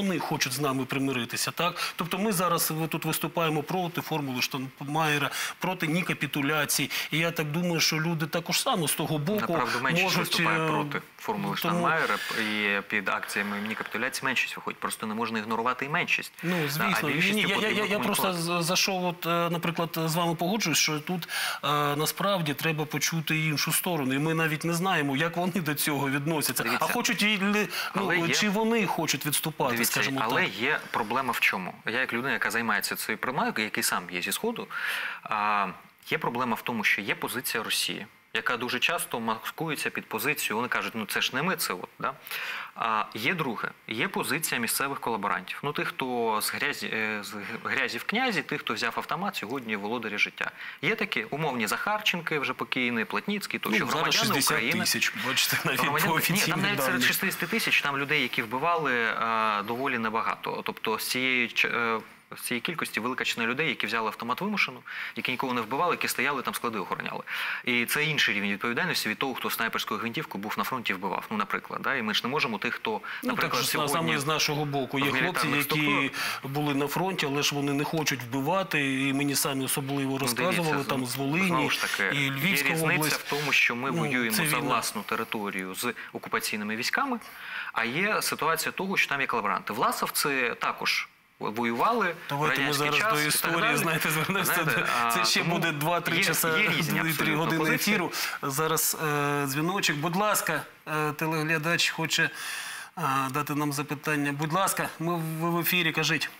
хочуть з нами примиритися. Так? Тобто ми зараз ви тут виступаємо проти формули Штайнмаєра, проти ні капітуляцій. І я так думаю, що люди також само з того боку Направду, меншість можуть... виступає е, проти формули тому- Штайнмаєра і під акціями ні капітуляції меншість виходить. Просто не можна ігнорувати і меншість. Ну, Да, а звісно. Ні, більшістю ні, я, я, потрібно я просто комунікувати. з- зайшов, от, е, наприклад, з вами погоджуюсь, що тут е, насправді треба почути іншу сторону. І ми навіть не знаємо, як вони до цього відносяться. Дивіться. А хочуть, і лі- Але ну, є- чи вони хочуть відступати, Дивіться, скажімо але так. є проблема в чому? Я як людина, яка займається цією проблемою, який сам є зі Сходу, а, є проблема в тому, що є позиція Росії, яка дуже часто маскується під позицію, вони кажуть, ну це ж не ми, це от. Да? А є друге, є позиція місцевих колаборантів. Ну тих, хто з грязі, е, з грязі в князі, тих, хто взяв автомат, сьогодні володарі життя. Є такі умовні Захарченки, вже покійний, Плотніцький, то що Ну, зараз громадяни шістдесят України... тисяч, бачите, навіть Громадян- по Ні, офіційним там навіть серед даним. шістдесят тисяч там людей, які вбивали, е, доволі небагато. Тобто з цієї, ч- е, з цієї кількості велика частина людей, які взяли автомат вимушено, які нікого не вбивали, які стояли там, склади охороняли. І це інший рівень відповідальності від того, хто снайперською гвинтівкою був на фронті і вбивав. Ну, наприклад. Да? І ми ж не можемо тих, хто, Ну, наприклад, так, сьогодні... саме з нашого боку. Є в хлопці, мілітарних які структурах. були на фронті, але ж вони не хочуть вбивати. І мені самі особливо розказували, Ну, дивіться, там з Волині знову ж таки, і є Львівська різниця область. в тому, що ми Ну, воюємо це за війна. власну територію з окупаційними військами, а є ситуація того, що там є колаборанти. Власовці також воювали в Давайте ми радянський зараз час до і так історії, далі. знаєте, звернемося. Знаєте, а, Це ще тому буде два-три є- часа, є різні три абсолютно години позиції. ефіру. Зараз е, дзвіночок. Будь ласка, е, телеглядач хоче е, дати нам запитання. Будь ласка, ми в, в ефірі, кажіть.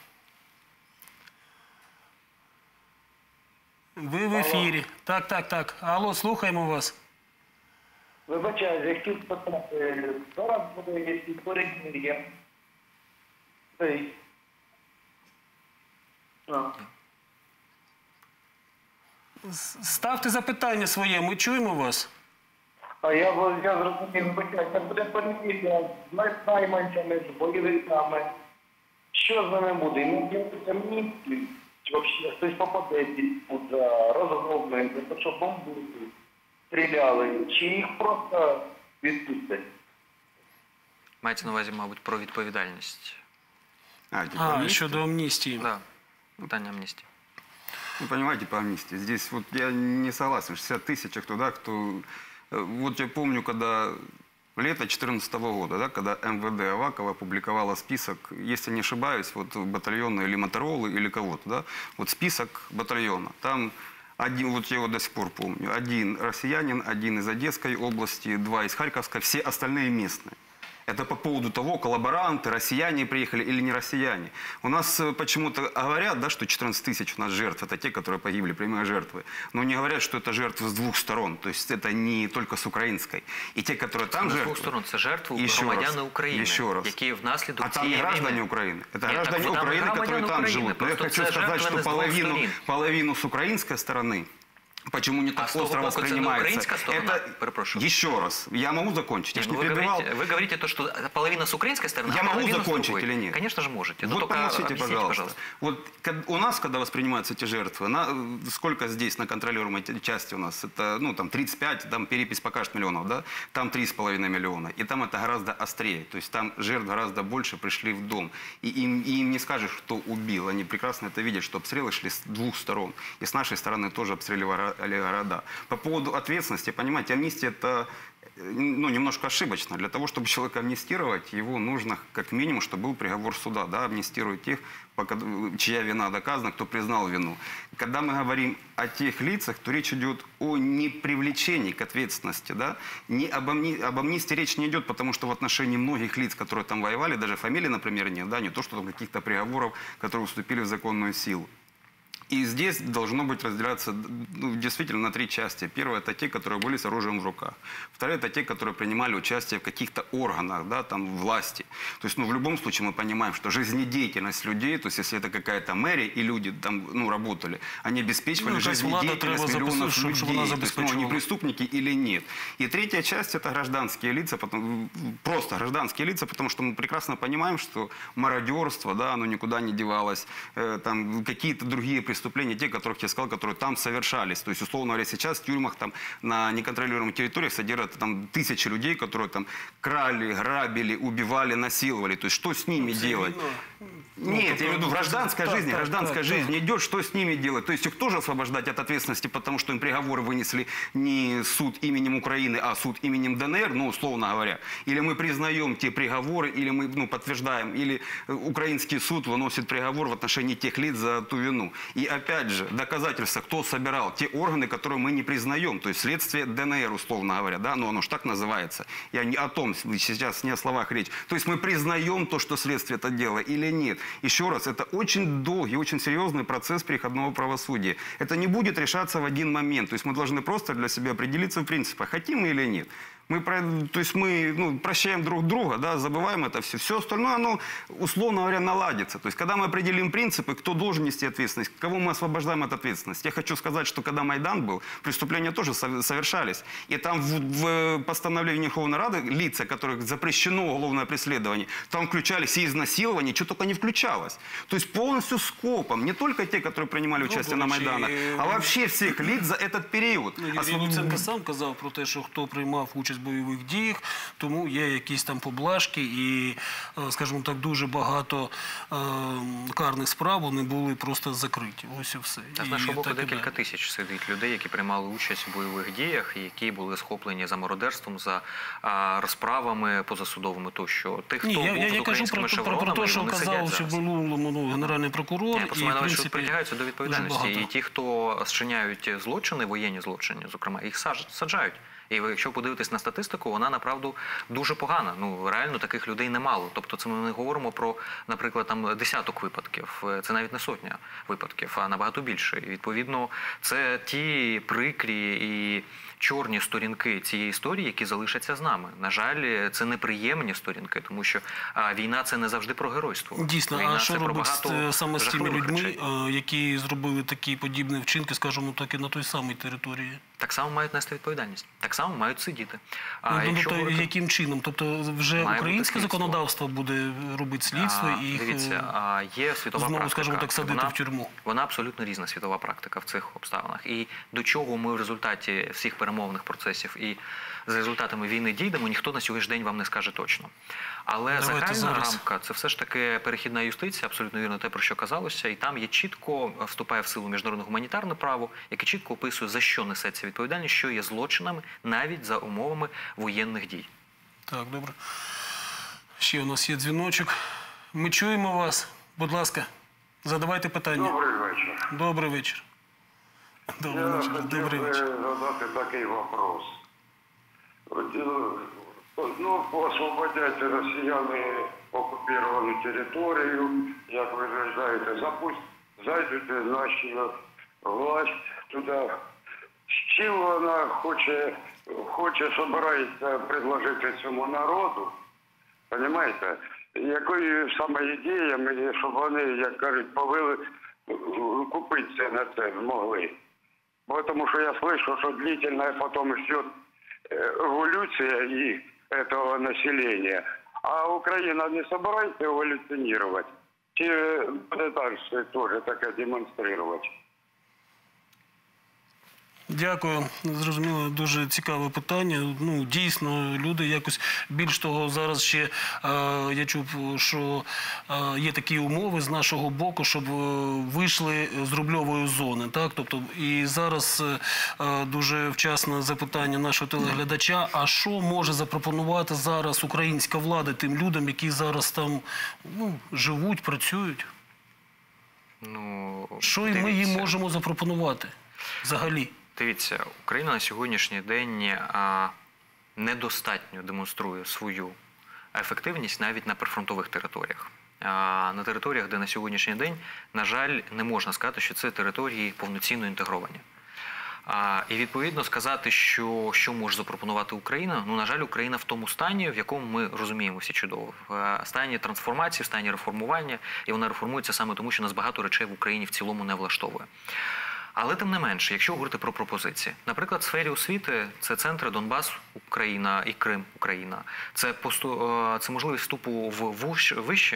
Ви в ефірі. Так, так, так. Алло, слухаємо вас. Вибачаю, я хотів спитати, зараз буде якісь перемир'я. Ей. А. С- Ставте запитання своє, ми чуємо вас. А я, бо- я зрозумів, вибачаю, це буде перемир'я з найманцями, з бойовиками. Що з ними буде? Ну, дивіться, мені, чи взагалі хтось попаде під за розгромлення, за те, що бомбили, стріляли, чи їх просто відпустять? Мається на увазі, мабуть, про відповідальність. А, типа А, амнистия? щодо амністії. Да. Питання амністії. Ну, понимаете, по амнистии. Здесь вот я не согласен. шестьдесят тысяч, кто, да, кто... э, Вот я помню, когда лето две тысячи четырнадцатого года, да, когда эм вэ дэ Авакова опубликовала список, если не ошибаюсь, вот батальона или Моторолы, или кого-то, да, вот список батальона. Там один, вот я его до сих пор помню, один россиянин, один из Одесской области, два из Харьковской, все остальные местные. Это по поводу того, коллаборанты, россияне приехали или не россияне. У нас э, почему-то говорят, да, что четырнадцать тысяч у нас жертв, это те, которые погибли, прямые жертвы. Но не говорят, что это жертвы с двух сторон. То есть это не только с украинской. И те, которые там З жертвы... двох сторон це жертви Еще громадяни раз, України, еще раз. які внаслідок А там не цієї граждане війни... Украины. Это Нет, граждане так вот там Украины, которые громадяне там Украины. живут. Но я Просто хочу это сказать, жертвы что с двух половину, сторон. половину с украинской стороны, почему не А так с того остро боку это не воспринимается, украинская сторона? это... Перепрошую. Еще раз, я могу закончить, я Не, же ну не вы, перебивал. говорите, вы говорите то, что половина с украинской стороны, Я а могу половина с закончить другой. или нет? Конечно же можете. Но Вот только помолчите, объясните, пожалуйста. Вот кад- у нас, когда воспринимаются эти жертвы, на, сколько здесь на контролируемой те- части у нас? Это, ну, там тридцать пять, там перепись покажет миллионов, да? Там три с половиной миллиона. И там это гораздо острее. То есть там жертв гораздо больше пришли в дом. И им, и им не скажешь, кто убил. Они прекрасно это видят, что обстрелы шли с двух сторон. И с нашей стороны тоже обстреливали города. По поводу ответственности, понимаете, амнистия это... ну, немножко ошибочно. Для того, чтобы человека амнистировать, его нужно как минимум, чтобы был приговор суда. Да, амнистируют тех, пока- чья вина доказана, кто признал вину. Когда мы говорим о тех лицах, то речь идет о непривлечении к ответственности. Да? Не об, амни... об амнистии речь не идет, потому что в отношении многих лиц, которые там воевали, даже фамилии, например, нет, да? Не то, что там каких-то приговоров, которые вступили в законную силу. И здесь должно быть разделяться ну, действительно на три части. Первое – это те, которые были с оружием в руках. Второе – это те, которые принимали участие в каких-то органах, да, там, власти. То есть, ну, в любом случае мы понимаем, что жизнедеятельность людей, то есть, если это какая-то мэрия и люди там, ну, работали, они обеспечивали Ну, то есть влада жизнедеятельность треба миллионов забезпечити, щоб людей. вона То есть, ну, они забезпечувала. преступники или нет. И третья часть – это гражданские лица, потом, просто гражданские лица, потому что мы прекрасно понимаем, что мародерство, да, оно никуда не девалось, э, там, какие-то другие преступления, преступления, те, которых я сказал, которые там совершались. То есть, условно говоря, сейчас в тюрьмах там, на неконтролируемых территориях содержат там, тысячи людей, которые там крали, грабили, убивали, насиловали. То есть, что с ними делать? Нет, я имею в виду, гражданская так, жизнь, так, гражданская так, жизнь так. идет, что с ними делать? То есть их тоже освобождать от ответственности, потому что им приговоры вынесли не суд именем Украины, а суд именем ДНР, ну, условно говоря. Или мы признаем те приговоры, или мы ну, подтверждаем, или украинский суд выносит приговор в отношении тех лиц за ту вину. И опять же, доказательства, кто собирал, те органы, которые мы не признаем, то есть следствие ДНР, условно говоря, да, ну оно же так называется. Я не о том, сейчас не о словах речь. То есть мы признаем то, что следствие это дело, или нет. Еще раз, это очень долгий, очень серьезный процесс переходного правосудия. Это не будет решаться в один момент. То есть мы должны просто для себя определиться в принципах, хотим мы или нет. Мы, то есть мы ну, прощаем друг друга, да, забываем это все. Все остальное, оно, условно говоря, наладится. То есть, когда мы определим принципы, кто должен нести ответственность, кого мы освобождаем от ответственности. Я хочу сказать, что когда Майдан был, преступления тоже совершались. И там в, в постановлении Верховной Рады лица, которых запрещено уголовное преследование, там включались и изнасилования, что только не включалось. То есть полностью скопом. Не только те, которые принимали участие ну, на Майданах, а вообще всех лиц за этот период. Ну, Юрій Луценко сам казав про те, що хто приймав участь в бойових діях, тому є якісь там поблажки і, скажімо так, дуже багато е, карних справ вони були просто закриті. Ось і все. А з нашого боку декілька тисяч сидить людей, які приймали участь у бойових діях, і які були схоплені за мародерством, за а, розправами позасудовими тощо. Тих, хто Ні, був я, я, з я кажу українськими про, про, про те, що казав, що в минулому ну, генеральний прокурор. Ні, просто і, в що принципі, притягаються до відповідальності. І ті, хто зчиняють злочини, воєнні злочини, зокрема, їх саджають. І ви, якщо подивитись на статистику, вона, направду, дуже погана. Ну, реально таких людей немало. Тобто це ми не говоримо про, наприклад, там десяток випадків. Це навіть не сотня випадків, а набагато більше. І, відповідно, це ті прикрі і чорні сторінки цієї історії, які залишаться з нами. На жаль, це неприємні сторінки, тому що а, війна – це не завжди про геройство. Дійсно, війна, а що робить саме з тими людьми, речей. які зробили такі подібні вчинки, скажімо так, і на той самій території? Так само мають нести відповідальність. Так само мають сидіти. А ну, якщо тобто, говорити... яким чином? Тобто вже Має українське законодавство буде робити слідство а, і їх дивіться, а, є світова знову, практика. скажімо так, садити вона, в тюрму. Вона абсолютно різна світова практика в цих обставинах. І до чого ми в результаті всіх перемовних процесів і за результатами війни дійдемо, ніхто на сьогоднішній день вам не скаже точно. Але Давайте загальна зараз. рамка – це все ж таки перехідна юстиція, абсолютно вірно те, про що казалося, і там є чітко, вступає в силу міжнародне гуманітарне право, яке чітко описує, за що несеться відповідальність, що є злочинами навіть за умовами воєнних дій. Так, добре. Ще у нас є дзвіночок. Ми чуємо вас. Будь ласка, задавайте питання. Добрий вечір. Добрий вечір. Добрий Я вечір. хотів Добрий би вечір. задати такий вопрос. От, е, ну, освободять росіяни окуповану територію, як ви вважаєте, запусть, зайдуть наші власть туди. З чим вона хоче, хоче, собирається предложити цьому народу, розумієте? Якою саме ідеями, щоб вони, як кажуть, повели купитися на це змогли. Бо тому що я слышу, що длительная потом идет эволюция и этого населения. А Украина не собирается эволюционировать? Чи буде дальше тоже таке демонстрировать? Дякую. Зрозуміло, дуже цікаве питання. Ну, дійсно, люди якось, більш того, зараз ще е, я чув, що е, є такі умови з нашого боку, щоб е, вийшли з рубльової зони. Так? Тобто, і зараз е, дуже вчасне запитання нашого телеглядача, а що може запропонувати зараз українська влада тим людям, які зараз там ну, живуть, працюють? Ну, що і ми їм можемо запропонувати взагалі? Дивіться, Україна на сьогоднішній день а, недостатньо демонструє свою ефективність навіть на прифронтових територіях. А, на територіях, де на сьогоднішній день, на жаль, не можна сказати, що це території повноцінно інтегровані. А, і відповідно сказати, що, що може запропонувати Україна, ну, на жаль, Україна в тому стані, в якому ми розуміємо всі чудово. В стані трансформації, в стані реформування, і вона реформується саме тому, що нас багато речей в Україні в цілому не влаштовує. Але тим не менше, якщо говорити про пропозиції, наприклад, в сфері освіти це центри Донбас, Україна і Крим, Україна. Це, посту, це можливість вступу в вищі,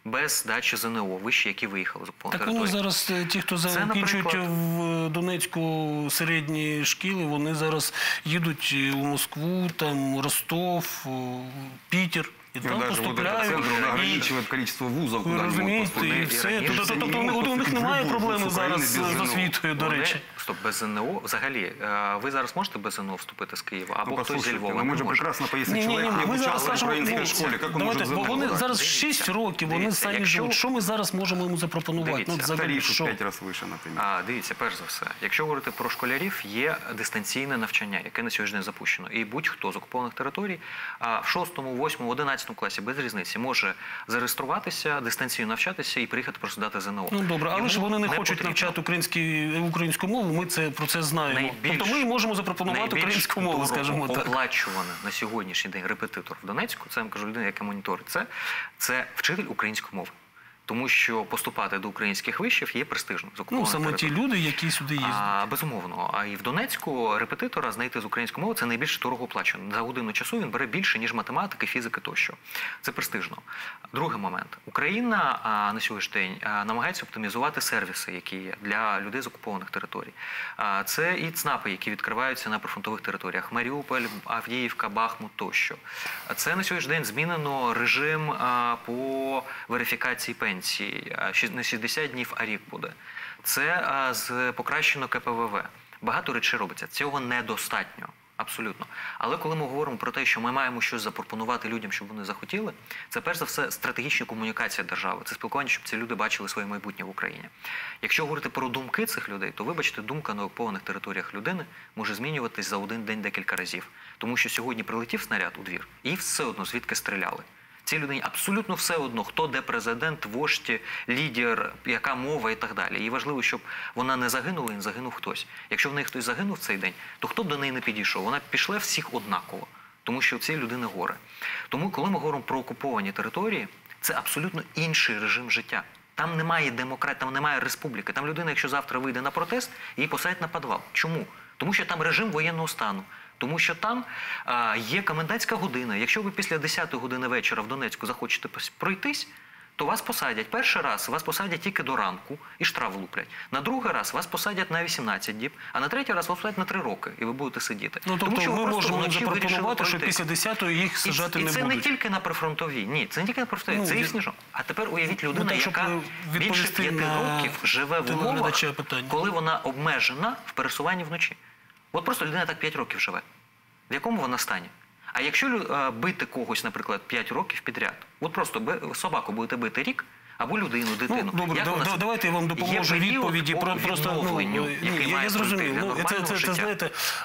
без дачі ЗНО, виші, які виїхали з окупованих Так вони територій. зараз, е, ті, хто Це, закінчують наприклад, в Донецьку середні шкіли, вони зараз їдуть у Москву, там, Ростов, о, Пітер. І И там даже вот этот поступляють. центр, он І- ограничивает количество вузов, Ви куда они могут розумієте, поступить. і і все. раніше Тобто, це не тобто, можуть у них поступити немає в любу проблеми вуз України зараз без з ЗНО. освітою, до Вони- речі. Стоп, без ЗНО взагалі. е, Ви зараз можете без ЗНО вступити з Києва? Або Ну, хтось зі послушайте, Львова ну, не мы же може? прекрасно, если Ні, ні, человек ні, не ми зараз обучался в скажемо, украинской ну, школе, как он давайте, может бо ЗНО вони сдать? зараз Дивіться, шість років, вони дивіться, самі якщо- живуть. Що ми зараз можемо йому запропонувати? Дивіться, Ну, взагалі, Тарифы в що? пять раз выше, например. А, дивіться, перш за все, якщо говорити про школярів, є дистанційне навчання, яке на сьогодні запущено. І будь-хто з окупованих територій а, в шостому, восьмому, одинадцятому класі, без різниці, може зареєструватися, дистанційно навчатися і приїхати просто дати ЗНО. Ну добре, але Йому ж вони не хочуть потрібно. навчати українські, українську мову, ми це, про це знаємо. Найбільш- Тобто ми можемо запропонувати найбільш українську мову, дорого скажімо так. оплачуваний на сьогоднішній день репетитор в Донецьку, це я вам кажу людина, яка моніторить це, це вчитель української мови. Тому що поступати до українських вишів є престижним з Ну, окупованих саме ті територій. люди, які сюди їздять. А, безумовно. А і в Донецьку репетитора знайти з української мови – це найбільш дорого оплачено. За годину часу він бере більше, ніж математики, фізики тощо. Це престижно. Другий момент. Україна а, на сьогоднішній день а, намагається оптимізувати сервіси, які є для людей з окупованих територій. А, це і ЦНАПи, які відкриваються на прифронтових територіях. Маріуполь, Авдіївка, Бахмут тощо. А це на сьогоднішній день змінено режим а, по верифікації пенсії. А, щ- Не шістдесят днів, а рік буде. Це а, з покращено ке пе вэ вэ. Багато речей робиться. Цього недостатньо. Абсолютно. Але коли ми говоримо про те, що ми маємо щось запропонувати людям, щоб вони захотіли, це перш за все стратегічна комунікація держави. Це спілкування, щоб ці люди бачили своє майбутнє в Україні. Якщо говорити про думки цих людей, то, вибачте, думка на окупованих територіях людини може змінюватись за один день декілька разів. Тому що сьогодні прилетів снаряд у двір, і все одно звідки стріляли. Цій людині абсолютно все одно, хто де президент, вождь, лідер, яка мова і так далі. І важливо, щоб вона не загинула і не загинув хтось. Якщо в неї хтось загинув в цей день, то хто б до неї не підійшов? Вона пішла всіх однаково, тому що у цієї людини горе. Тому, коли ми говоримо про окуповані території, це абсолютно інший режим життя. Там немає демократії, там немає республіки. Там людина, якщо завтра вийде на протест, її посадять на підвал. Чому? Тому що там режим воєнного стану. Тому що там а, є комендантська година. Якщо ви після десятої години вечора в Донецьку захочете пос- пройтись, то вас посадять. Перший раз вас посадять тільки до ранку і штраф влуплять. На другий раз вас посадять на вісімнадцять діб, а на третій раз вас посадять на три роки, і ви будете сидіти. Ну, тобто що ви ми просто можемо вночі запропонувати, вирішили що пройти. після десятої їх І, саджати і не це будуть. не тільки на прифронтовій. Ні, це не тільки на прифронтовій, Ну, це від- їхнє ж. А тепер уявіть людину, так, щоб яка більше відповісти п'яти на років живе в умовах, телеглядача питання. коли вона обмежена в пересуванні вночі. От просто людина так п'ять років живе. В якому вона стані? А якщо лю- е, бити когось, наприклад, п'ять років підряд, от просто би- собаку будете бити рік, або людину, дитину. Ну, добре, Як да- вона да- с- давайте я вам Є допоможу період відповіді по про просто ну, відновленню, ні, який я, має я зрозумів. пройти для Ну, це, нормального це, це життя. знаєте,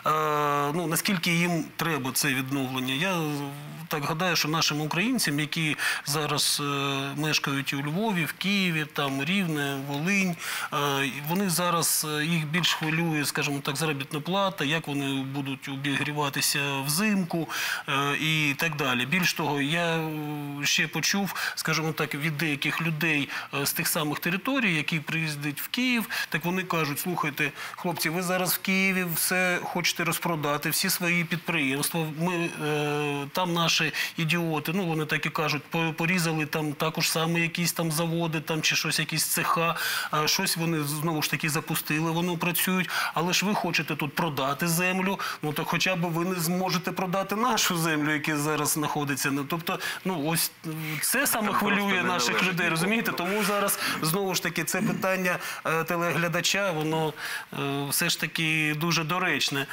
е, ну наскільки їм треба це відновлення. Я так гадаю, що нашим українцям, які зараз е, мешкають у Львові, в Києві, там Рівне, Волинь, е, вони зараз е, їх більш хвилює, скажімо так, заробітна плата, як вони будуть обігріватися взимку е, і так далі. Більш того, я е, ще почув, скажімо так, від деяких людей е, з тих самих територій, які приїздять в Київ, так вони кажуть: слухайте, хлопці, ви зараз в Києві все хочете розпродати, всі свої підприємства. Ми е, там наші ідіоти, ну вони так і кажуть, по- порізали там також саме якісь там заводи, там чи щось, якісь цеха, а щось вони знову ж таки запустили, вони працюють. Але ж ви хочете тут продати землю, ну то хоча б ви не зможете продати нашу землю, яка зараз знаходиться. Ну, тобто, ну ось це саме Там просто хвилює не наших належить людей, нікому. розумієте? Тому зараз знову ж таки це питання е, телеглядача, воно е, все ж таки дуже доречне.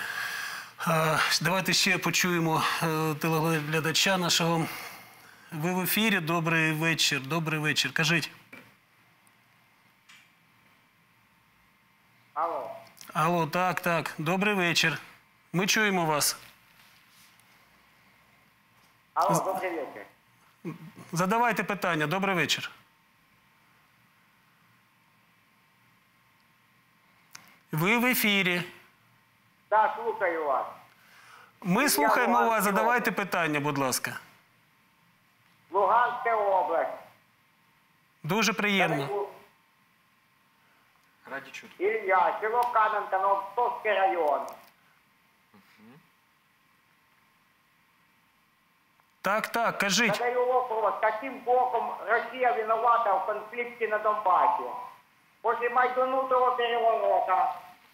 Е, Давайте ще почуємо е, телеглядача нашого. Ви в ефірі. Добрий вечір. Добрий вечір. Кажіть. Алло. Алло, так, так. Добрий вечір. Ми чуємо вас. Алло, добрий вечір. Задавайте питання. Добрий вечір. Ви в ефірі. Так, слухаю вас. Ми слухаємо вас. Луганська Задавайте питання, будь ласка. Луганська область. Дуже приємно. Раді чути. Ілля, село Кам'янка, Новопсковський район. Так, так, кажіть. Задаю вопрос, каким боком Россия виновата в конфликте на Донбассе? После Майданутого переворота.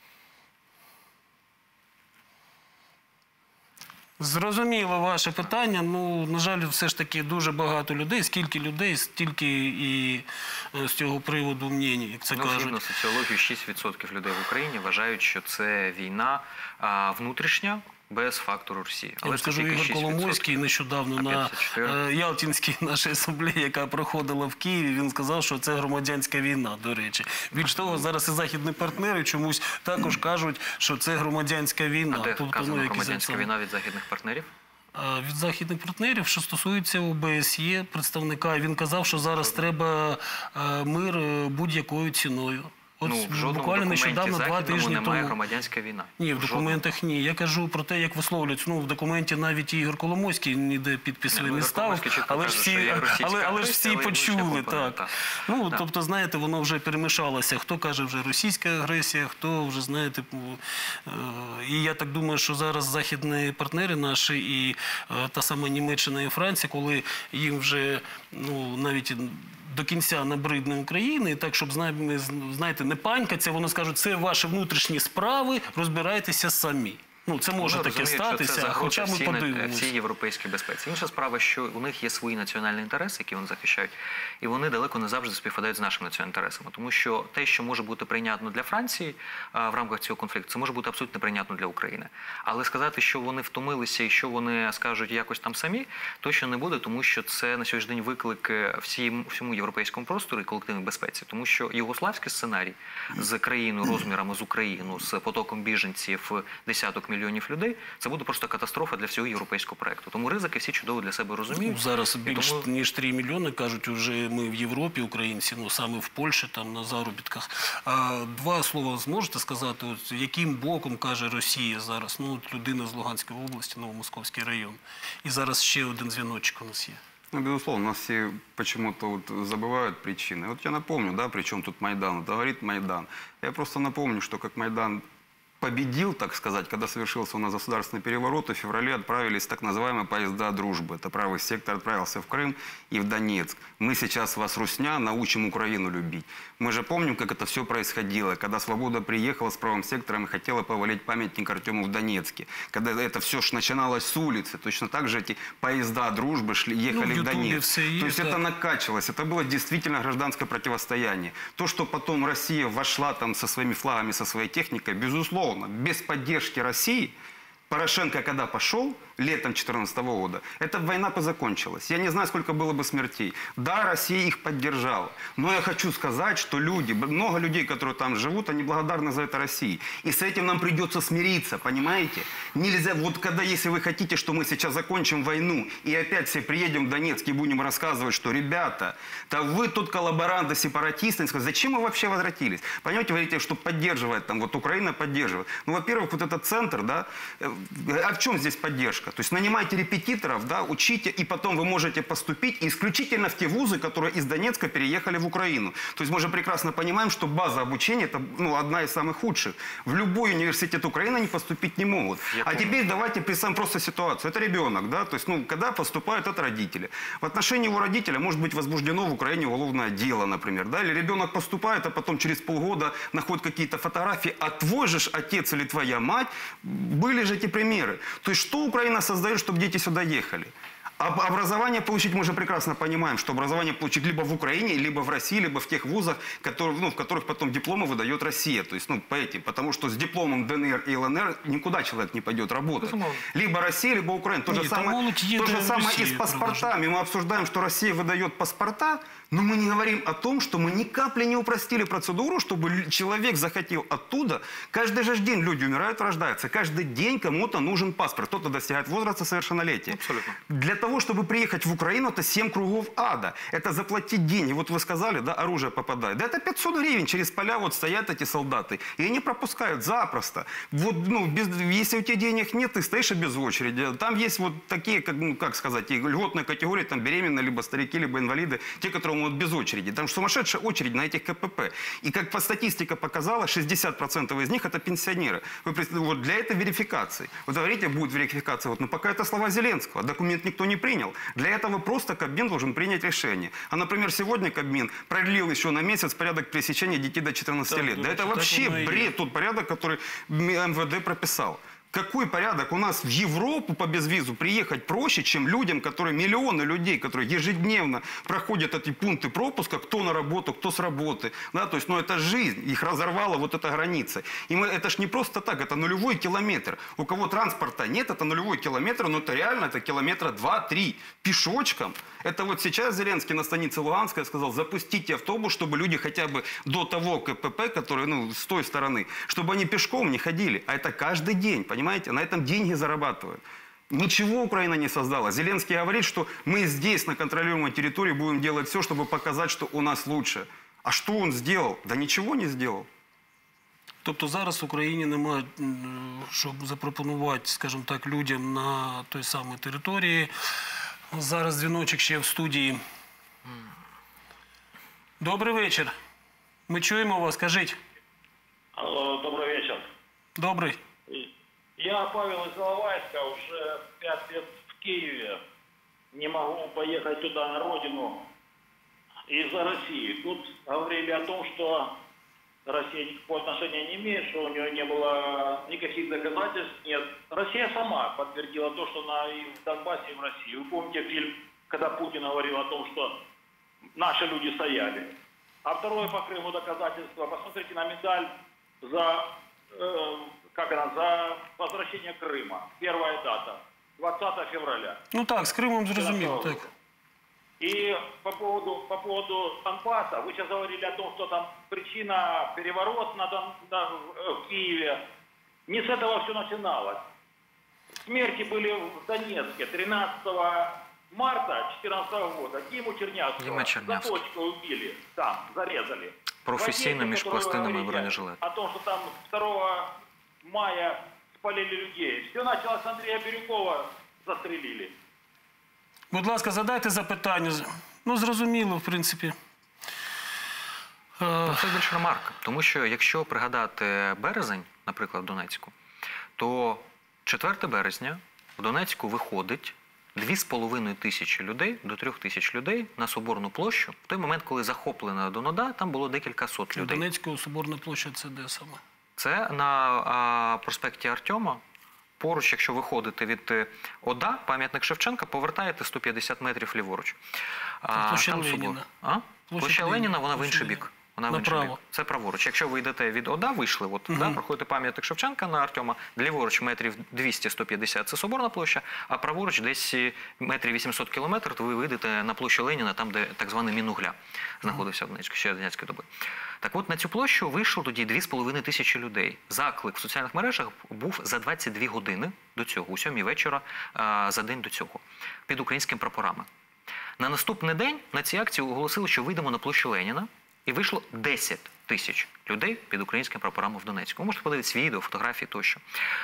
Зрозуміло ваше питання. Ну, на жаль, все ж таки дуже багато людей. Скільки людей, стільки і е, з цього приводу мнені, як це Ну, кажуть. згідно соціологію, шість відсотків людей в Україні вважають, що це війна а, внутрішня, без фактору Росії. Я вам це скажу, тільки Ігор шість відсотків. Коломойський нещодавно А на п'ятдесят чотири? е, Ялтинській нашій асамблеї, яка проходила в Києві, він сказав, що це громадянська війна, до речі. Більш того, зараз і західні партнери чомусь також кажуть, що це громадянська війна. А де Тобто, вказано якісь громадянська там- війна від західних партнерів? А від західних партнерів, що стосується О Б С Є, представника, він казав, що зараз треба е, мир е, будь-якою ціною. От Ну, в жодному буквально документі нещодавно, два західному тижні немає тому. громадянська війна. Ні, в Жодному. документах ні. Я кажу про те, як висловлюється. Ну, в документі навіть і Ігор Коломойський ніде підпис Ні, свій ну, не Ігор ставив, Коломойський чітко але ж каже, що всі, є російська але, але ж агресія, всі але почули, внутрішня компонента. так. Ну, Да. тобто, знаєте, воно вже перемішалося. Хто каже вже російська агресія, хто вже, знаєте, е, і я так думаю, що зараз західні партнери наші і е, та сама Німеччина і Франція, коли їм вже, ну, навіть до кінця набридне України, і так, щоб, знаєте, не панькаться, вони скажуть, це ваші внутрішні справи, розбирайтеся самі. Ну, це може Вони таке розуміють, що це статися, загроза хоча ми всій на- подивимося. всій європейській безпеці. Інша справа, що у них є свої національні інтереси, які вони захищають, і вони далеко не завжди співпадають з нашими національними інтересами. Тому що те, що може бути прийнятно для Франції а, в рамках цього конфлікту, це може бути абсолютно неприйнятно для України. Але сказати, що вони втомилися і що вони скажуть якось там самі, точно не буде, тому що це на сьогоднішній день виклик всім, всьому європейському простору і колективній безпеці. Тому що югославський сценарій з країною розмірами з Україну, з потоком біженців десяток мільйонів людей, це буде просто катастрофа для всього європейського проекту. Тому ризики всі чудово для себе розуміють. Ну, зараз І більш тому- ніж три мільйони, кажуть, вже ми в Європі, українці, ну саме в Польщі, там на заробітках. А, два слова зможете сказати, от, яким боком каже Росія зараз? Ну, от людина з Луганської області, Новомосковський район. І зараз ще один дзвіночок у нас є. Ну, безусловно, у нас все почему-то вот забывают причины. Вот я напомню, да, при чем тут Майдан. Это говорит Майдан. Я просто напомню, что как Майдан победил, так сказать, когда совершился у нас государственный переворот, в феврале отправились так называемые поезда дружбы. Это правый сектор отправился в Крым и в Донецк. Мы сейчас вас, русня, научим Украину любить. Мы же помним, как это все происходило, когда «Свобода» приехала с правым сектором и хотела повалить памятник Артему в Донецке. Когда это все ж начиналось с улицы, точно так же эти поезда дружбы шли, ехали Ну, в в Ютубе Донецк. все есть, То есть да. это накачивалось, это было действительно гражданское противостояние. То, что потом Россия вошла там со своими флагами, со своей техникой, безусловно, без поддержки России, Порошенко когда пошел, летом две тысячи четырнадцатого года, эта война бы закончилась. Я не знаю, сколько было бы смертей. Да, Россия их поддержала. Но я хочу сказать, что люди, много людей, которые там живут, они благодарны за это России. И с этим нам придется смириться, понимаете? Нельзя, вот когда, если вы хотите, что мы сейчас закончим войну, и опять все приедем в Донецк и будем рассказывать, что, ребята, да вы тут коллаборанты, сепаратисты, зачем вы вообще возвратились? Понимаете, вы говорите, что поддерживает, там, вот Украина поддерживает. Ну, во-первых, вот этот центр, да, а в чем здесь поддержка? То есть нанимайте репетиторов, да, учите, и потом вы можете поступить исключительно в те вузы, которые из Донецка переехали в Украину. То есть мы же прекрасно понимаем, что база обучения – это, ну, одна из самых худших. В любой университет Украины они поступить не могут. Я а помню. теперь давайте представим просто ситуацию. Это ребенок, да, то есть, ну, когда поступают от родителей. В отношении его родителя может быть возбуждено в Украине уголовное дело, например, да, или ребенок поступает, а потом через полгода находит какие-то фотографии, а твой же ж отец или твоя мать, были же эти примеры. То есть, что Украина создает, чтобы дети сюда ехали? Об- Образование получить, мы же прекрасно понимаем, что образование получить либо в Украине, либо в России, либо в тех вузах, которые, ну, в которых потом дипломы выдает Россия. То есть, ну, по этим, потому что с дипломом Д Н Р и Л Н Р никуда человек не пойдет работать. Безумовно. Либо Россия, либо Украина. То Нет, же там самое, молодь едет то же в самое и с Россию паспортами. Мы обсуждаем, что Россия выдает паспорта, но мы не говорим о том, что мы ни капли не упростили процедуру, чтобы л- человек захотел оттуда. Каждый же день люди умирают, рождаются. Каждый день кому-то нужен паспорт. Кто-то достигает возраста совершеннолетия. Абсолютно. Для того, чтобы приехать в Украину, это семь кругов ада. Это заплатить деньги. Вот вы сказали, да, оружие попадает. Да это пятьсот гривен. Через поля вот стоят эти солдаты. И они пропускают запросто. Вот, ну, без, если у тебя денег нет, ты стоишь и без очереди. Там есть вот такие, как, ну, как сказать, и льготные категории, там беременные, либо старики, либо инвалиды. Те, которые он вот без очереди. Там сумасшедшая очередь на этих КПП. И как по статистика показала, шестьдесят процентов из них это пенсионеры. Вы, представляете, вот для этой верификации. Вот говорите, будет верификация. Вот, но пока это слова Зеленского. Документ никто не принял. Для этого просто Кабмин должен принять решение. А, например, сегодня Кабмин продлил еще на месяц порядок пересечения детей до четырнадцати лет. Да это вообще бред, тот порядок, который эм вэ дэ прописал. Какой порядок? У нас в Европу по безвизу приехать проще, чем людям, которые, миллионы людей, которые ежедневно проходят эти пункты пропуска, кто на работу, кто с работы. Да, то есть, ну, это жизнь, их разорвала вот эта граница. И мы, это ж не просто так, это нулевой километр. У кого транспорта нет, это нулевой километр, но это реально, это километра два-три. Пешочком. Это вот сейчас Зеленский на станице Луганская сказал, запустите автобус, чтобы люди хотя бы до того КПП, который, ну, с той стороны, чтобы они пешком не ходили. А это каждый день, понимаете? На этом деньги зарабатывают. Ничего Украина не создала. Зеленский говорит, что мы здесь, на контролируемой территории, будем делать все, чтобы показать, что у нас лучше. А что он сделал? Да ничего не сделал. Тобто зараз в Україні немає, щоб запропонувати, скажімо так, людям на той самій території. Зараз дзвіночок ще в студії. Добрий вечір. Ми чуємо вас, скажіть. Алло, добрый вечер. Добрий. Я Павел из Иловайска, уже пять лет в Киеве. Не могу поехать туда, на родину, из-за России. Тут говорили о том, что Россия никакого отношения не имеет, что у нее не было никаких доказательств. Нет. Россия сама подтвердила то, что она и в Донбассе, и в России. Вы помните фильм, когда Путин говорил о том, что наши люди стояли. А второе по Крыму доказательство. Посмотрите на медаль за, э, как она, за возвращение Крыма. Первая дата. двадцатого февраля. Ну так, з Кримом зрозуміло, так. И по поводу, по поводу Донбасса, вы сейчас говорили о том, что там причина переворот на Дон, на, в Киеве. Не с этого все начиналось. Смерти были в Донецке тринадцатого марта две тысячи четырнадцатого года. Диму Чернявского за точку убили, там, зарезали. Професійно між пластинами бронежилет. О том, что там второго мая спалили людей. Все началось с Андрея Бирюкова, застрелили. Будь ласка, задайте запитання. Ну, зрозуміло, в принципі. Це більш ремарка. Тому що, якщо пригадати березень, наприклад, в Донецьку, то четвертого березня в Донецьку виходить дві з половиною тисячі людей до трьох тисяч людей на Соборну площу. В той момент, коли захоплена Донода, там було декілька сот людей. Донецька Соборна площа – це де саме? Це на а, проспекті Артема. Поруч, якщо виходите від ОДА, пам'ятник Шевченка, повертаєте сто п'ятдесят метрів ліворуч. А, Площа Леніна. А? Площа Леніна, вона в інший бік. Вона в інший бік. Направо. Це праворуч. Якщо ви йдете від ОДА, вийшли, от, Угу. да, проходите пам'ятник Шевченка на Артема, ліворуч метрів двісті - сто п'ятдесят – це Соборна площа, а праворуч десь метрів вісімсот кілометрів, то ви вийдете на площу Леніна, там, де так званий Мінугля знаходився в Донецьку, ще Донецької доби. Так от, на цю площу вийшло тоді дві з половиною тисячі людей. Заклик в соціальних мережах був за двадцять дві години до цього, у сьомій вечора, за день до цього, під українськими прапорами. На наступний день на цій акції оголосили, що вийдемо на площу Леніна, і вийшло десять тисяч людей під українськими прапорами в Донецьку. Ви можете подивитися відео, фотографії тощо.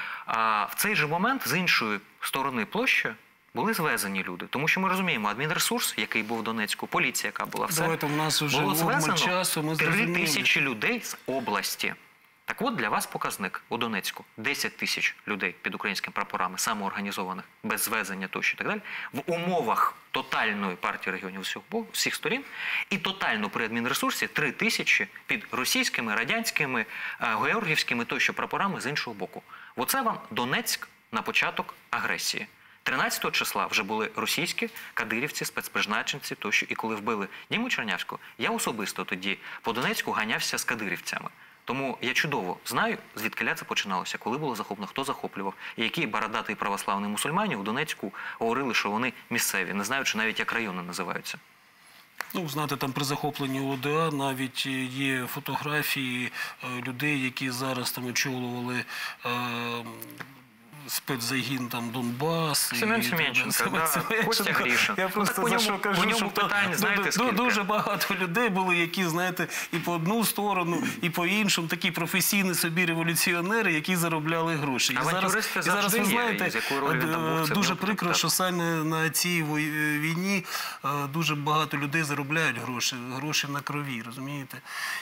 А в цей же момент з іншої сторони площі були звезені люди. Тому що ми розуміємо, адмінресурс, який був в Донецьку, поліція, яка була, все, Давайте, в нас вже було обмаль звезено часу, ми три зрозуміли. тисячі людей з області. Так от для вас показник у Донецьку. десять тисяч людей під українськими прапорами, самоорганізованих, без звезення тощо і так далі, в умовах тотальної партії регіонів всіх, всіх сторін, і тотально при адмінресурсі три тисячі під російськими, радянськими, георгіївськими тощо прапорами з іншого боку. Оце вам Донецьк на початок агресії. тринадцятого числа вже були російські кадирівці, спецпризначенці тощо. І коли вбили Діму Чернявського, я особисто тоді по Донецьку ганявся з кадирівцями. Тому я чудово знаю, звідкиля це починалося, коли було захоплено, хто захоплював, і які бородатий православні мусульмані у Донецьку говорили, що вони місцеві, не знаючи навіть, як райони називаються. Ну, знаєте, там при захопленні ОДА навіть є фотографії людей, які зараз там очолювали е, спецзагін там Донбас. Семен і- Семенченко, Семен да, Семенченко. Костя Гришин. Я Ну, просто так по за ньому- що по кажу, ньому що там питань, знаєте, ду- скільки? дуже багато людей були, які, знаєте, і по одну сторону, і по іншому, такі професійні собі революціонери, які заробляли гроші. І зараз, Авантюристи і зараз ви завжди є, знаєте, і з якою ролью він там був, е, це дуже було прикро, так. що саме на цій вой- війні е, дуже багато людей заробляють гроші, гроші на крові, розумієте?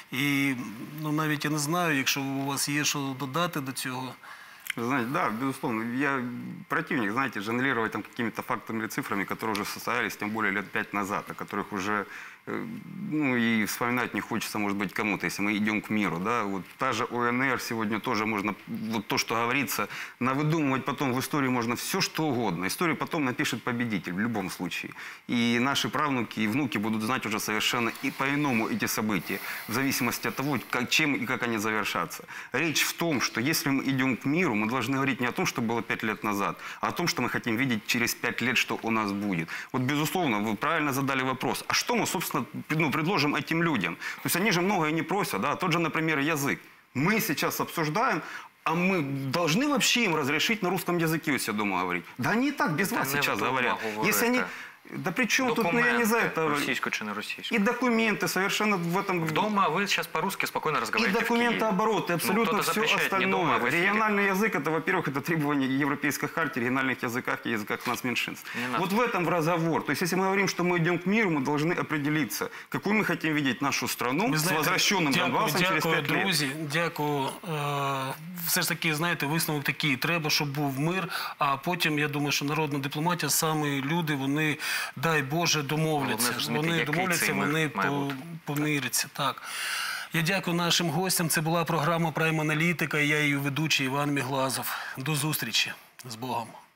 І ну, навіть я не знаю, якщо у вас є що додати до цього. Вы знаете, да, безусловно, я противник, знаете, жонглировать там какими-то фактами или цифрами, которые уже состоялись, тем более лет пять назад, о которых уже, э, ну, и вспоминать не хочется, может быть, кому-то, если мы идем к миру, да, вот та же ОНР сегодня тоже можно, вот то, что говорится, навыдумывать потом в истории можно все, что угодно. Историю потом напишет победитель в любом случае. И наши правнуки и внуки будут знать уже совершенно и по-иному эти события, в зависимости от того, как, чем и как они завершатся. Речь в том, что если мы идем к миру, мы должны говорить не о том, что было пять лет назад, а о том, что мы хотим видеть через пять лет, что у нас будет. Вот, безусловно, вы правильно задали вопрос. А что мы, собственно, ну, предложим этим людям? То есть они же многое не просят, да? Тот же, например, язык. Мы сейчас обсуждаем, а мы должны вообще им разрешить на русском языке, я думаю, говорить? Да они и так без Та вас не сейчас вдома говорят. говорити. Если они... Да при чем тут, ну, я не знаю, это... російською чи не російською. И документы совершенно в этом... Вдома вы сейчас по-русски спокойно И разговариваете. документооборот, и абсолютно кто-то все запрещает не дома, остальное. а в эфире. Региональный язык, это, во-первых, это требование Европейской хартии, региональных языках и языках нацменьшинств. Не надо. Вот в этом разговор. То есть, если мы говорим, что мы идем к миру, мы должны определиться, какую мы хотим видеть нашу страну Ви с знаєте, возвращенным дякую, Донбассом через дякую, пять лет. друзі, дякую. Е, Все ж таки, знаєте, висновок такий. Треба, щоб був мир, а потім, я думаю, що народна дипломатія, саме люди, вони, дай Боже, домовляться. Головне зрозуміти, Вони який домовляться, цей мир вони має по- бути. помиряться. Так. Я дякую нашим гостям. Це була програма «Прайм Аналітика». Я її ведучий Іван Міглазов. До зустрічі. З Богом.